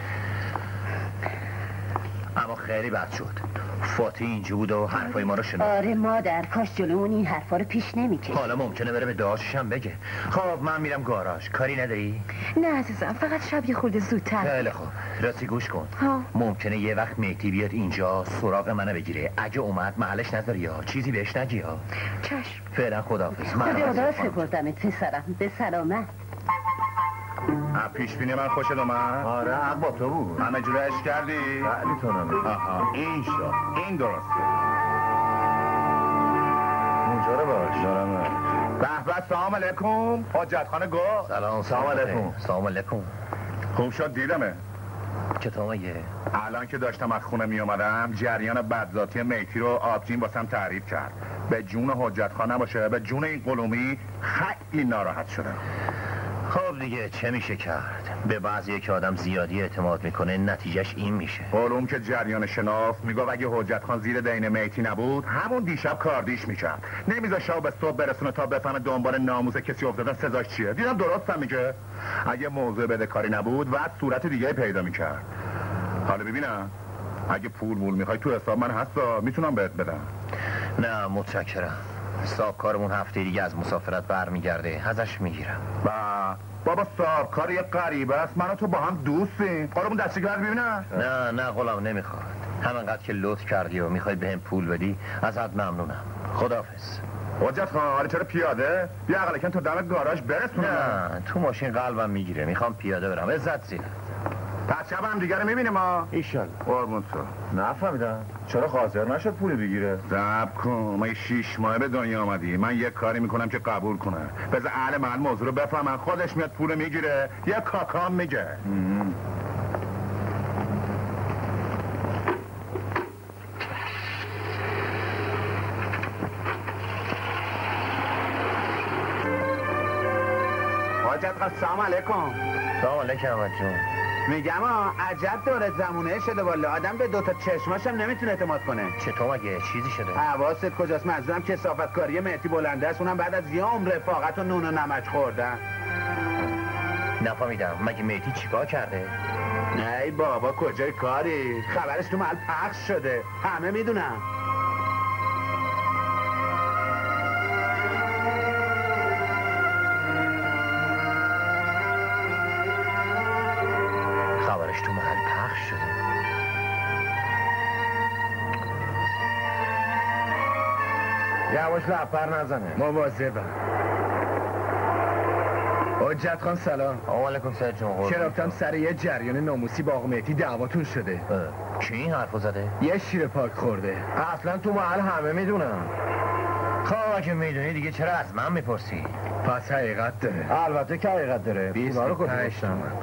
اما خیلی بد شد. فاتی اینجا بود و حرفای ما رو شنید. آره مادر، کاش جلومون این حرفا رو پیش نمیکشید. حالا ممکنه بره به داشتش هم بگه. خب من میرم گاراژ. کاری نداری؟ نه عزیزم، فقط شب یه خورده زودتر. خیلی خوب. راستی گوش کن. ها. ممکنه یه وقت مهدی بیاد اینجا سراغ منو بگیره. اگه اومد محلش نذاری یا چیزی بهش نگی ها. چشم. فعلا خداحافظ. خدا سپردمت پسرم. به سلامت. پیش بینی من خوشت اومد؟ آره حق با تو بود. همه جوره اش کردی؟ خیلی تو نمی. آها این شد. این درسته. اونجا رو باش. دارم. به به سلام علیکم. حاجت خانه گو. سلام سلام علیکم. سلام علیکم. خوب شد دیدمه. چطور مگه؟ الان که داشتم از خونه می اومدم جریان بدذاتی میتی رو آبجین واسم تعریف کرد. به جون حجت خان نباشه، به جون این قلومی خیلی ناراحت شدم. خب دیگه چه میشه کرد؟ به بعضی که آدم زیادی اعتماد میکنه نتیجهش این میشه. قلوم که جریان شناف میگو اگه حجت خان زیر دین میتی نبود همون دیشب کاردیش میکرد. نمیذاشه به صبح برسونه تا بفهمه دنبال ناموس کسی افتادن سزاش چیه. دیدم درستم میگه. اگه موضوع بدهکاری نبود و صورت دیگه پیدا میکرد. حالا ببینم اگه پول مول میخوای تو حساب من هستا میتونم بهت بدم. نه متشکرم. صاحب کارمون هفته دیگه از مسافرت برمیگرده، ازش میگیرم. با بابا صاحب کار یه غریبه است. من و تو با هم دوستیم. قربون دستی کرد ببینم. نه نه غلام نمیخواد. همینقدر که لطف کردی و میخوای بهم پول بدی ازت ممنونم. خداحافظ. حجت خان حالا چرا پیاده؟ بیا اقلکن تو دم گاراژ برسونم. نه تو ماشین قلبم میگیره، میخوام پیاده برم. عزت زیاد. پس شب هم دیگه رو میبینیم ما. ایشالله. قربون تو. نفهمیدم چرا حاضر نشد پول بگیره؟ صبر کن، ما شیش ماه به دنیا آمدی. من یه کاری میکنم که قبول کنه. بذار اهل محل موضوع رو بفهمن. خودش میاد پول میگیره یا کاکام میگه. حاجت السلام علیکم. سلام علیکم احمد جون. میگم ها عجب دور زمونه شده والا. آدم به دوتا چشماش هم نمیتونه اعتماد کنه. چطور مگه چیزی شده؟ حواست کجاست؟ منظورم کثافتکاری مهدی بلنده است. اونم بعد از یه عمر رفاقت و نون و نمک خوردن. نفهمیدم مگه مهدی چیکار کرده؟ ای بابا کجای کاری؟ خبرش تو محل پخش شده، همه میدونن. خبرش تو محل پخش شده. یواش لپر نزنه. مواظبم. حجت خان سلام. علیکم سید جون. شرفتم سر یه جریان ناموسی با آقا مهدی دعواتون شده. کی این حرفو زده؟ یه شیر پاک خورده. اصلا تو محل همه میدونم. خب اگه میدونی دیگه چرا از من میپرسی؟ پس حقیقت داره. البته که حقیقت داره. بیست رو کجا پنج داشتم تومن.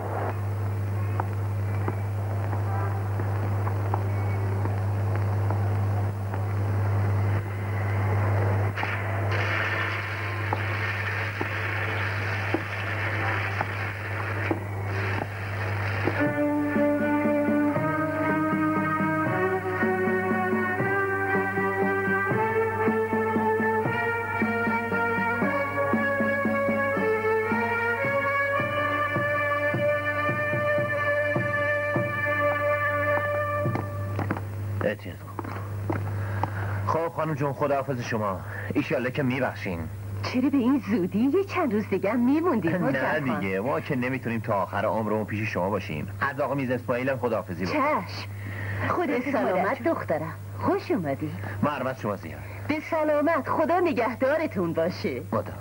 اعتیاد کن. خب خانم جون خداحافظ شما. ایشالله که میبخشین. چرا به این زودی؟ یه چند روز دیگه میموندیم. نه دیگه ما که نمیتونیم تا آخر عمرمون پیش شما باشیم. از آقا میز اسماعیل هم خداحافظی بکن. چشم. خدا سلامت دخترم. خوش اومدی. مرمت شما زیاد. به سلامت. خدا نگهدارتون باشه. خدا.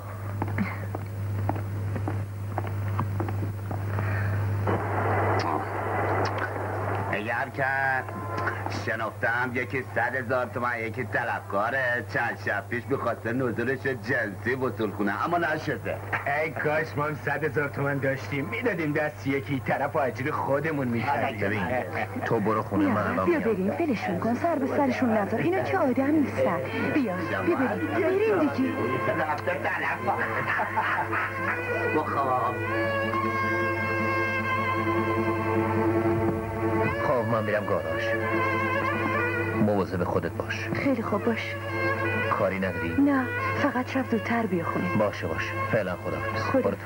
اگر که شنفتم یکی صد هزار تومن یکی طلبکاره چند شب پیش میخواسته نزولش جنسی وصول کنه اما نشده. ای کاش ما هم صد هزار تومن داشتیم میدادیم دست یکی طرف آجیر خودمون میشدیم. تو برو خونه من الان بیا بریم ولشون کن سر به سرشون نذار اینا که آدم نیستن. بیا بیا بریم بریم دیگه. رفته طرف بخواب. خب من میرم گاراژ. مواظب خودت باش. خیلی خوب باش. کاری نداری؟ نه فقط شب زودتر بیا خونه. باشه باشه فعلا خداحافظ. خدا برو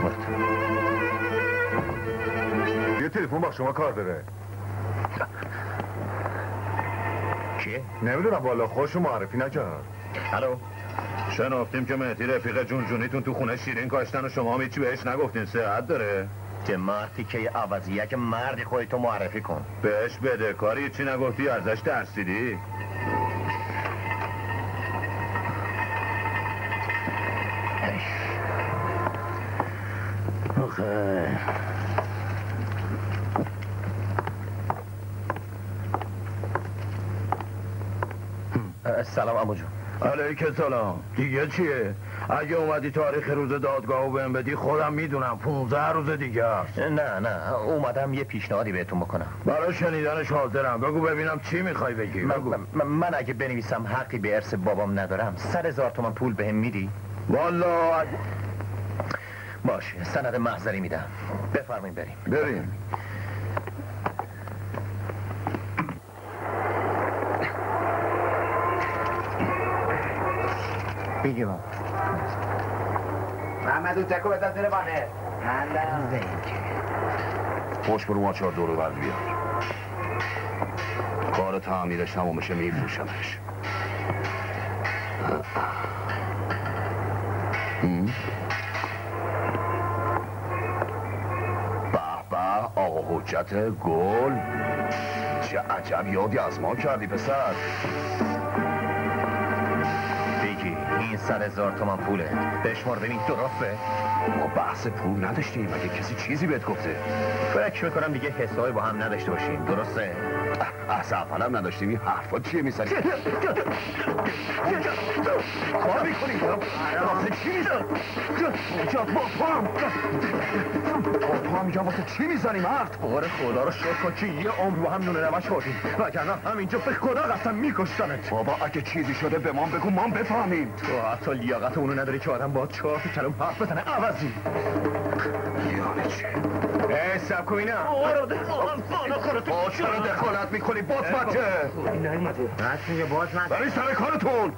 تو. یه تلفن با شما کار داره. کیه؟ نمیدونم والا خوشو معرفی نکرد. الو شنفتیم که مهدی رفیق جون جونیتون تو خونه شیرین کاشتن و شما هم هیچی بهش نگفتین. صحت داره؟ که مردی که یه عوضیه که مردی خودتو معرفی کن. بهش بده کاری چی نگفتی ازش ترسیدی؟ آخه سلام عمو جون. علیک سلام. دیگه چیه؟ اگه اومدی تاریخ روز دادگاهو بهم بدی خودم میدونم پونزده روز دیگه است. نه نه اومدم یه پیشنهادی بهتون بکنم. برای شنیدنش حاضرم. بگو ببینم چی میخوای بگی. بگو. من, من, من اگه بنویسم حقی به ارث بابام ندارم صد هزار تومن پول بهم میدی؟ والا باشه سند محضری میدم. بفرمایید بریم. بریم. بگی با محمد اون تکو بزن زیر بانه. خوش برو ماچار دورو برد بیار. کار تعمیرش تمامشه میفروشمش. به به آقا حجت گل چه عجب یادی از ما کردی پسر. بگی این صد هزار تومن پوله بشمار ببین درسته؟ ما بحث پول نداشتیم مگه کسی چیزی بهت گفته؟ فکر میکنم دیگه حسابی با هم نداشته باشیم درسته؟ اصلا هم نداشتیم این حرفا چیه میزنی؟ کار میکنی؟ واسه چی میزن؟ با پام با پام میگم واسه چی میزنی مرد؟ باره خدا رو شکر کن که یه عمر با هم نونه نمش خوردیم وگرنه همینجا به خدا قسم میکشتنت. بابا اگه چیزی شده به ما بگو ما بفهمیم. تو حتی لیاقت اونو نداری که آدم با چهار تا کلم حرف بزنه عوضی. یعنی چی؟ ای سب کن اینم با چرا دخالت میکنی باز بچه؟ نایمده راست میگه باز من برای سر کارتون.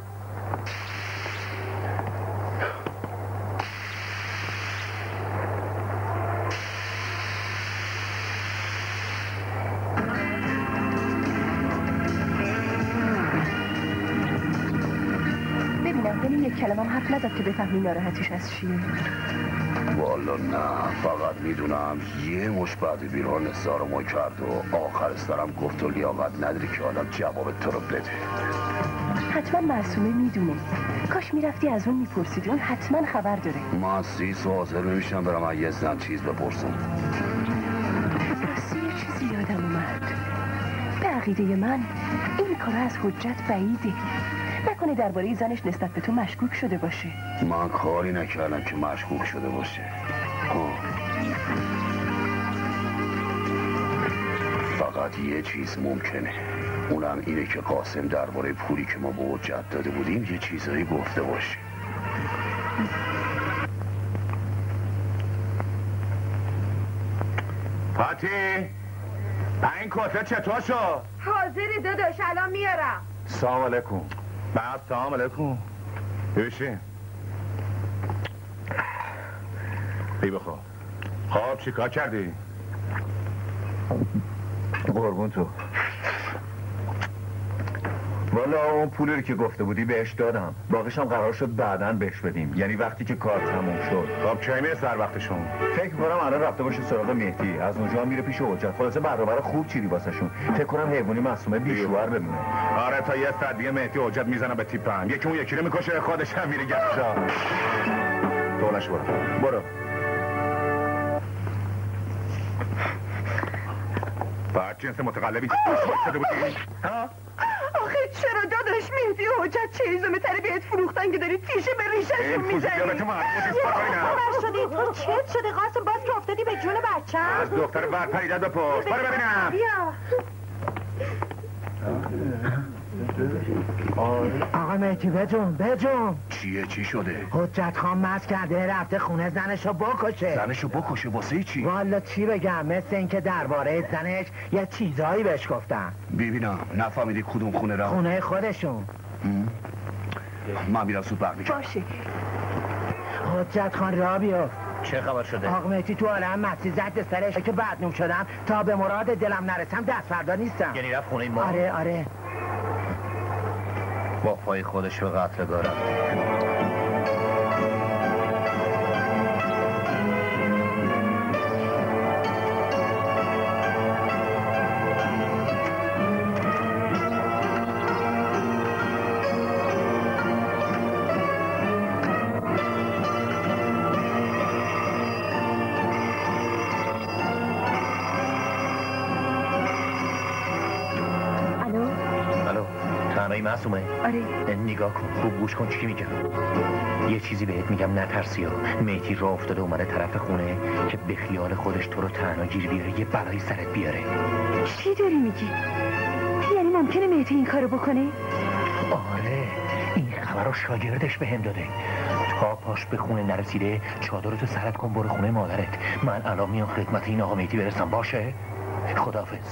ببینم یعنی یک کلمه هم حرف نزد که بفهمی ناراحتیش از چیه. والا نه فقط میدونم یه مش بعد بیرون نثار ما کرد و آخر سرم گفت و لیاقت نداری که آدم جواب تو رو بده. حتما معصومه میدونه. کاش میرفتی از اون میپرسیدی اون حتما خبر داره. من سیس و حاضر نمیشم برم از یه زن چیز بپرسم. راستی یه چیزی یادم اومد. به عقیده من این کار از حجت بعیده. نکنه درباره زنش نسبت به تو مشکوک شده باشه. من کاری نکردم که مشکوک شده باشه. آه. فقط یه چیز ممکنه اونم اینه که قاسم درباره پولی که ما به حجت داده بودیم یه چیزایی گفته باشه. پاتی این کاسه چطور شد؟ حاضری داداش الان میارم. سلام علیکم. بعد سلام علیکم. ببینیم بی بخواه. خب چی کار کردی؟ قربون تو. والا اون پولی رو که گفته بودی بهش دادم، باقیش هم قرار شد بعداً بهش بدیم، یعنی وقتی که کار تموم شد. خب کی میره سر وقتشون؟ فکر کنم الان رفته باشه سراغ مهدی، از اونجا میره پیش حجت. خلاصه برابر خوب چیری واسهشون. فکر کنم حیوانی معصومه بیشوهر بمونه. آره تا یه ساعت دیگه مهدی حجت میزنه به تیپم، یکی اون یکی رو میکشه، خودش هم میره گشتا. دولش برو برو. بعد جنس متقلبی توش باشده بودی؟ ها؟ آخه چرا داداش مهدی و حجت چیزمه تره بهت فروختن که داری تیشه به ریششون میزنی؟ خبر شدی تو چت شده قاسم باز که افتادی به جون بچه؟ از دختر ور پریدت بپرس، برو ببینم. بیا آقا مهدی بجون بجون. چیه چی شده؟ حجت خان مست کرده رفته خونه زنشو بکشه. زنشو بکشه واسه چی؟ والا چی بگم، مثل اینکه درباره زنش یه چیزایی بهش گفتن. ببینم نفهمیدی کدوم خونه را؟ خونه خودشون. من میرم سود برمیگم. باشه حجت خان را بیفت. چه خبر شده؟ آقا مهدی تو عالم مستی زد سرش که بدنوم شدم تا به مراد دلم نرسم دست فردا نیستم. یعنی رفت خونه ما؟ آره آره. با پای خودش به قتل دارم. معصومه آره نگاه کن، خوب گوش کن چی میگم. یه چیزی بهت میگم نترسی ها. مهدی راه افتاده اومده طرف خونه که به خیال خودش تو رو تنها گیر بیاره، یه بلایی سرت بیاره. چی داری میگی؟ یعنی ممکنه مهدی این کارو بکنه؟ آره این خبر رو شاگردش به هم داده. تا پاش به خونه نرسیده چادرتو سرت کن برو خونه مادرت. من الان میام خدمت این آقا مهدی برسم. باشه؟ خداحافظ.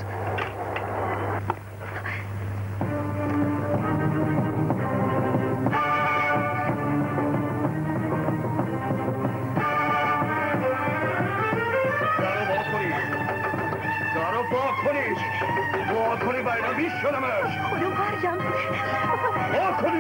خودم برگم آه کنی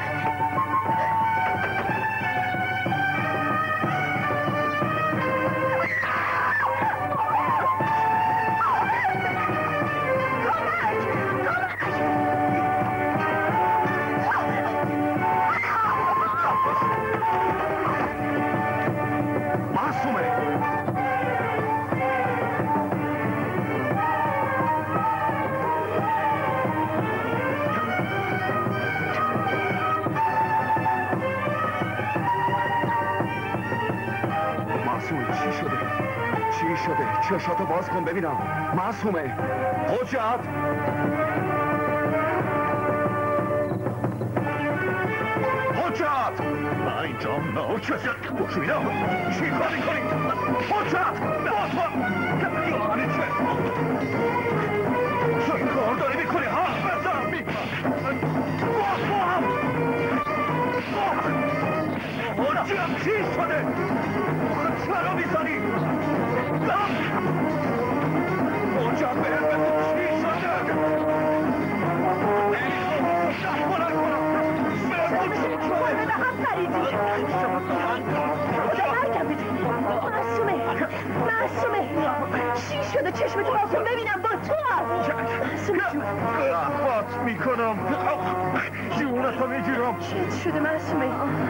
چشاتو باز کن ببینم. معصومه حجت حجت اینجا نه کسی بشویدم. چی کاری کنید حجت باز کن. یعنی چه چه کار داری میکنی؟ حرف بزن باز کن. حجت چی شده؟ چرا میزنی؟ حجت به هم بگو چی شده؟ معصومه معصومه چی شده؟ چشمتو باز کن ببینم با تو معصومه جون بات میکنم جونتو میگیرم. چی شده معصومه؟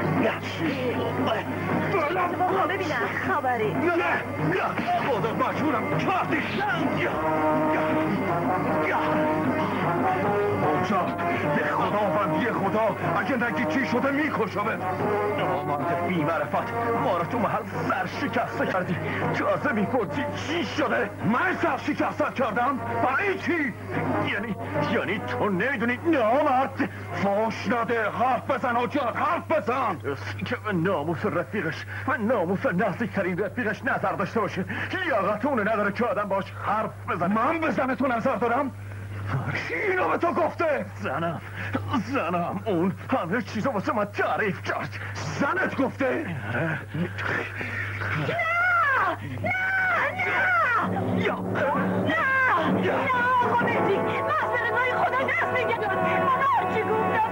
چشمتو باز کن ببینم خبری. خدا مجبورم کردی. حجت به خداوندی خدا اگه نگی چی شده میکشمت. نامرد بی معرفت ما رو تو محل سرشکسته کردی. تازه میپرسی چی شده؟ من سرشکستت کردم؟ برای چی؟ یعنی یعنی تو نمیدونی نامرد؟ فاش نده، حرف بزن حجت، حرف بزن. که به ناموس رفیقش و ناموس نزدیکترین رفیقش نظر داشته باشه. لیاقت اونه نداره که آدم باش حرف بزنه. من بزنه تو نظر دارم؟ کی اینو به تو گفته؟ زنم زنم اون همه چیزا واسه من تعریف کرد. زنت گفته؟ نه نه نه نه نه آقا مهدی مسئله نای خدا دست نگه دار. من هرچی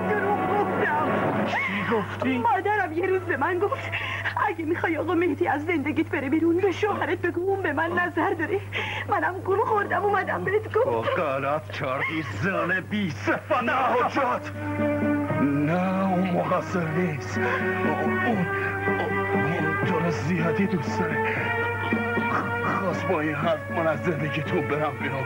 دروغ گفتم. چی گفتی؟ مادرم یه روز به من گفت اگه میخوای آقا مهدی از زندگیت بره بیرون به شوهرت بگو اون به من نظر داره. منم گول خوردم اومدم بهت گفت. او غلط کردی زن بی صفت. نه حجت، نه اون مقصر نیست. اون اون تو رو زیادی دوست داره. خواست با این حرف من از زندگیتون برم بیرون.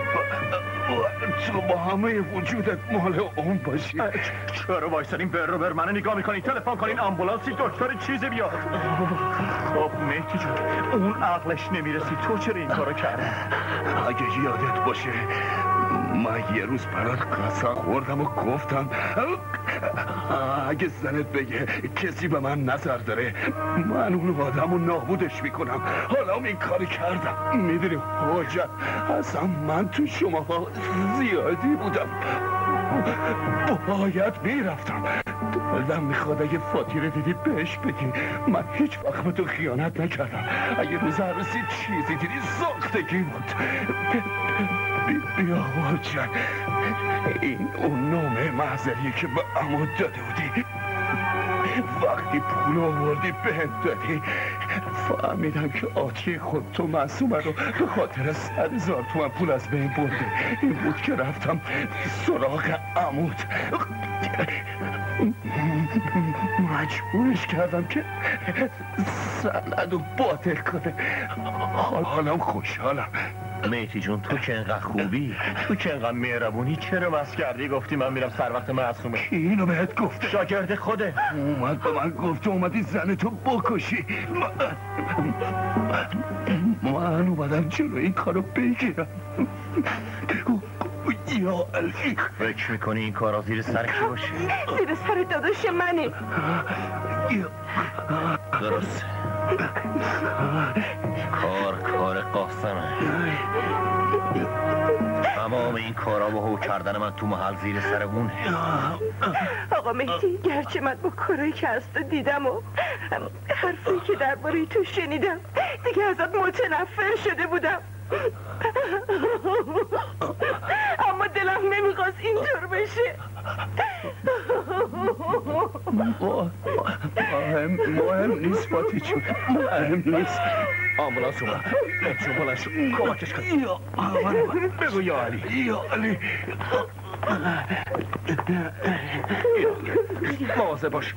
تو با همه وجودت مال اون باشی. چرا وایسادین بر رو بر منو نگاه میکنین؟ تلفن کنین آمبولانسی دکتر چیزی بیاد. خب مهدی جون اون عقلش نمیرسی تو چرا این کارو کردی؟ اگه یادت باشه من یه روز برات قسم خوردم و گفتم اگه زنت بگه کسی به من نظر داره من اون آدم رو نابودش میکنم. حالا این کاری کردم. میدونی حجت اصلا من تو شما زیادی بودم، باید میرفتم. دلم میخواد اگه فاتی رو دیدی بهش بگی من هیچ وقت به تو خیانت نکردم. اگه روز عروسی چیزی دیدی ساختگی بود. بیا حجت، این اون نامه محضریه که به عمود داده بودی. وقتی پول آوردی بهم دادی فهمیدم که آتی خود تو معصومه رو به خاطر صد هزار تومن پول از بین برده. این بود که رفتم سراغ عمود، مجبورش کردم که سند و باطل کنه. حالم خوشحالم. مهدی جون تو که انقدر خوبی، تو که انقدر مهربونی، چرا بس کردی گفتی من میرم سر وقت معصومه؟ کی اینو بهت گفته؟ شاگرد خوده. اومد به من گفت اومدی زن تو بکشی. من, من اومدم جلو این کارو بگیرم. یا علی فکر میکنی این کارا زیر سر کی باشه؟ زیر سر داداش منه. درست کار کار قاسمه. تمام این کارا و هو کردن من تو محل زیر سر اونه. آقا مهدی گرچه من با کارایی که از تو دیدم و حرفی که درباره تو شنیدم دیگه ازت متنفر شده بودم، اما دلم نمیخواست اینطور بشه. مهم مهم نیست فاتی چون مهم نیست. آمبولانس اومد. چون بلند شد کمکش کن. بگو یا علی. یا علی مواظب باش.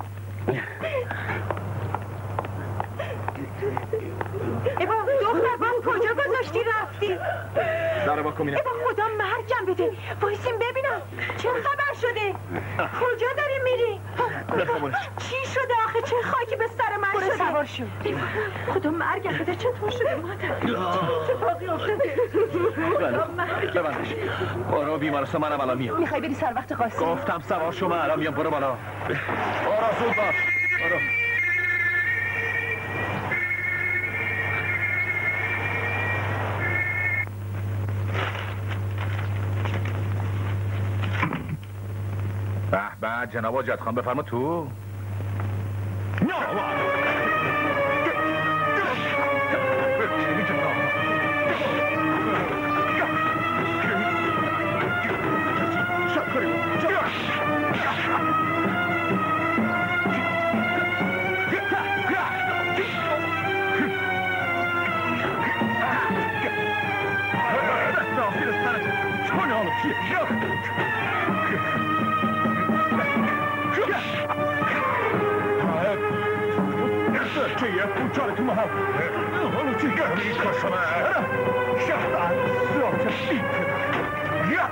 ایبا دختر باز کجا گذاشتی رفتی؟ داره با کمینه. ایبا خدا مرگم بده. وایسیم ببینم چه خبر شده؟ کجا داری میری؟ بخوابونش. چی شده آخه؟ چه خاکی به سر من شده؟ سوار شو. خدا مرگم بده. چطور شده مادر؟ اتفاقی افتاده. خدا مرگم. ببندش. برو بیمارستان منم الان میام. میخوای بری سر وقت قاسم؟ گفتم سوار شو من الان میام. برو بالا. برو زود باش. برو. به به جناب حاجت خان بفرما تو. چیه؟ پوچاره تو محل حالا چی گرمی کشمه شهدن ذات بیت یا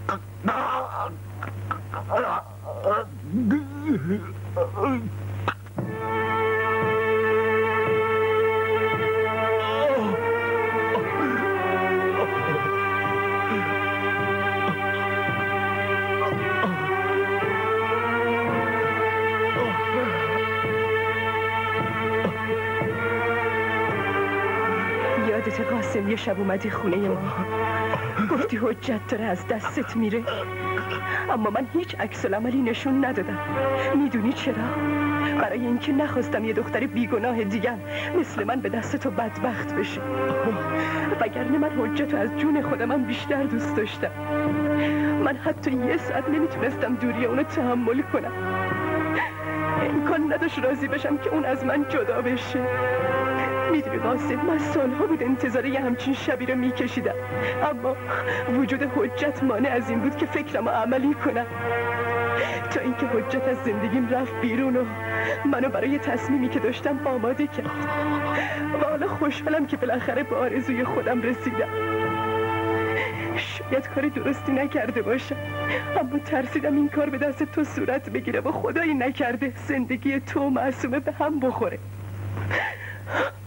یادت قاسم یه شب اومدی خونه ما گفتی حجت داره از دستت میره، اما من هیچ عکس العملی نشون ندادم. میدونی چرا؟ برای اینکه نخواستم یه دختر بیگناه دیگم مثل من به دست تو بدبخت بشه، وگرنه من حجت از جون خودمم بیشتر دوست داشتم. من حتی یه ساعت نمیتونستم دوری اونو تحمل کنم. امکان نداشت راضی بشم که اون از من جدا بشه. میدونی قاسم، من سالها بود انتظار یه همچین شبی رو میکشیدم، اما وجود حجت مانع از این بود که فکرم عملی کنم. تا اینکه حجت از زندگیم رفت بیرون و منو برای تصمیمی که داشتم آماده کرد و حالا خوشحالم که بالاخره به آرزوی خودم رسیدم. شاید کاری درستی نکرده باشم، اما ترسیدم این کار به دست تو صورت بگیره و خدایی نکرده زندگی تو و معصومه به هم بخوره.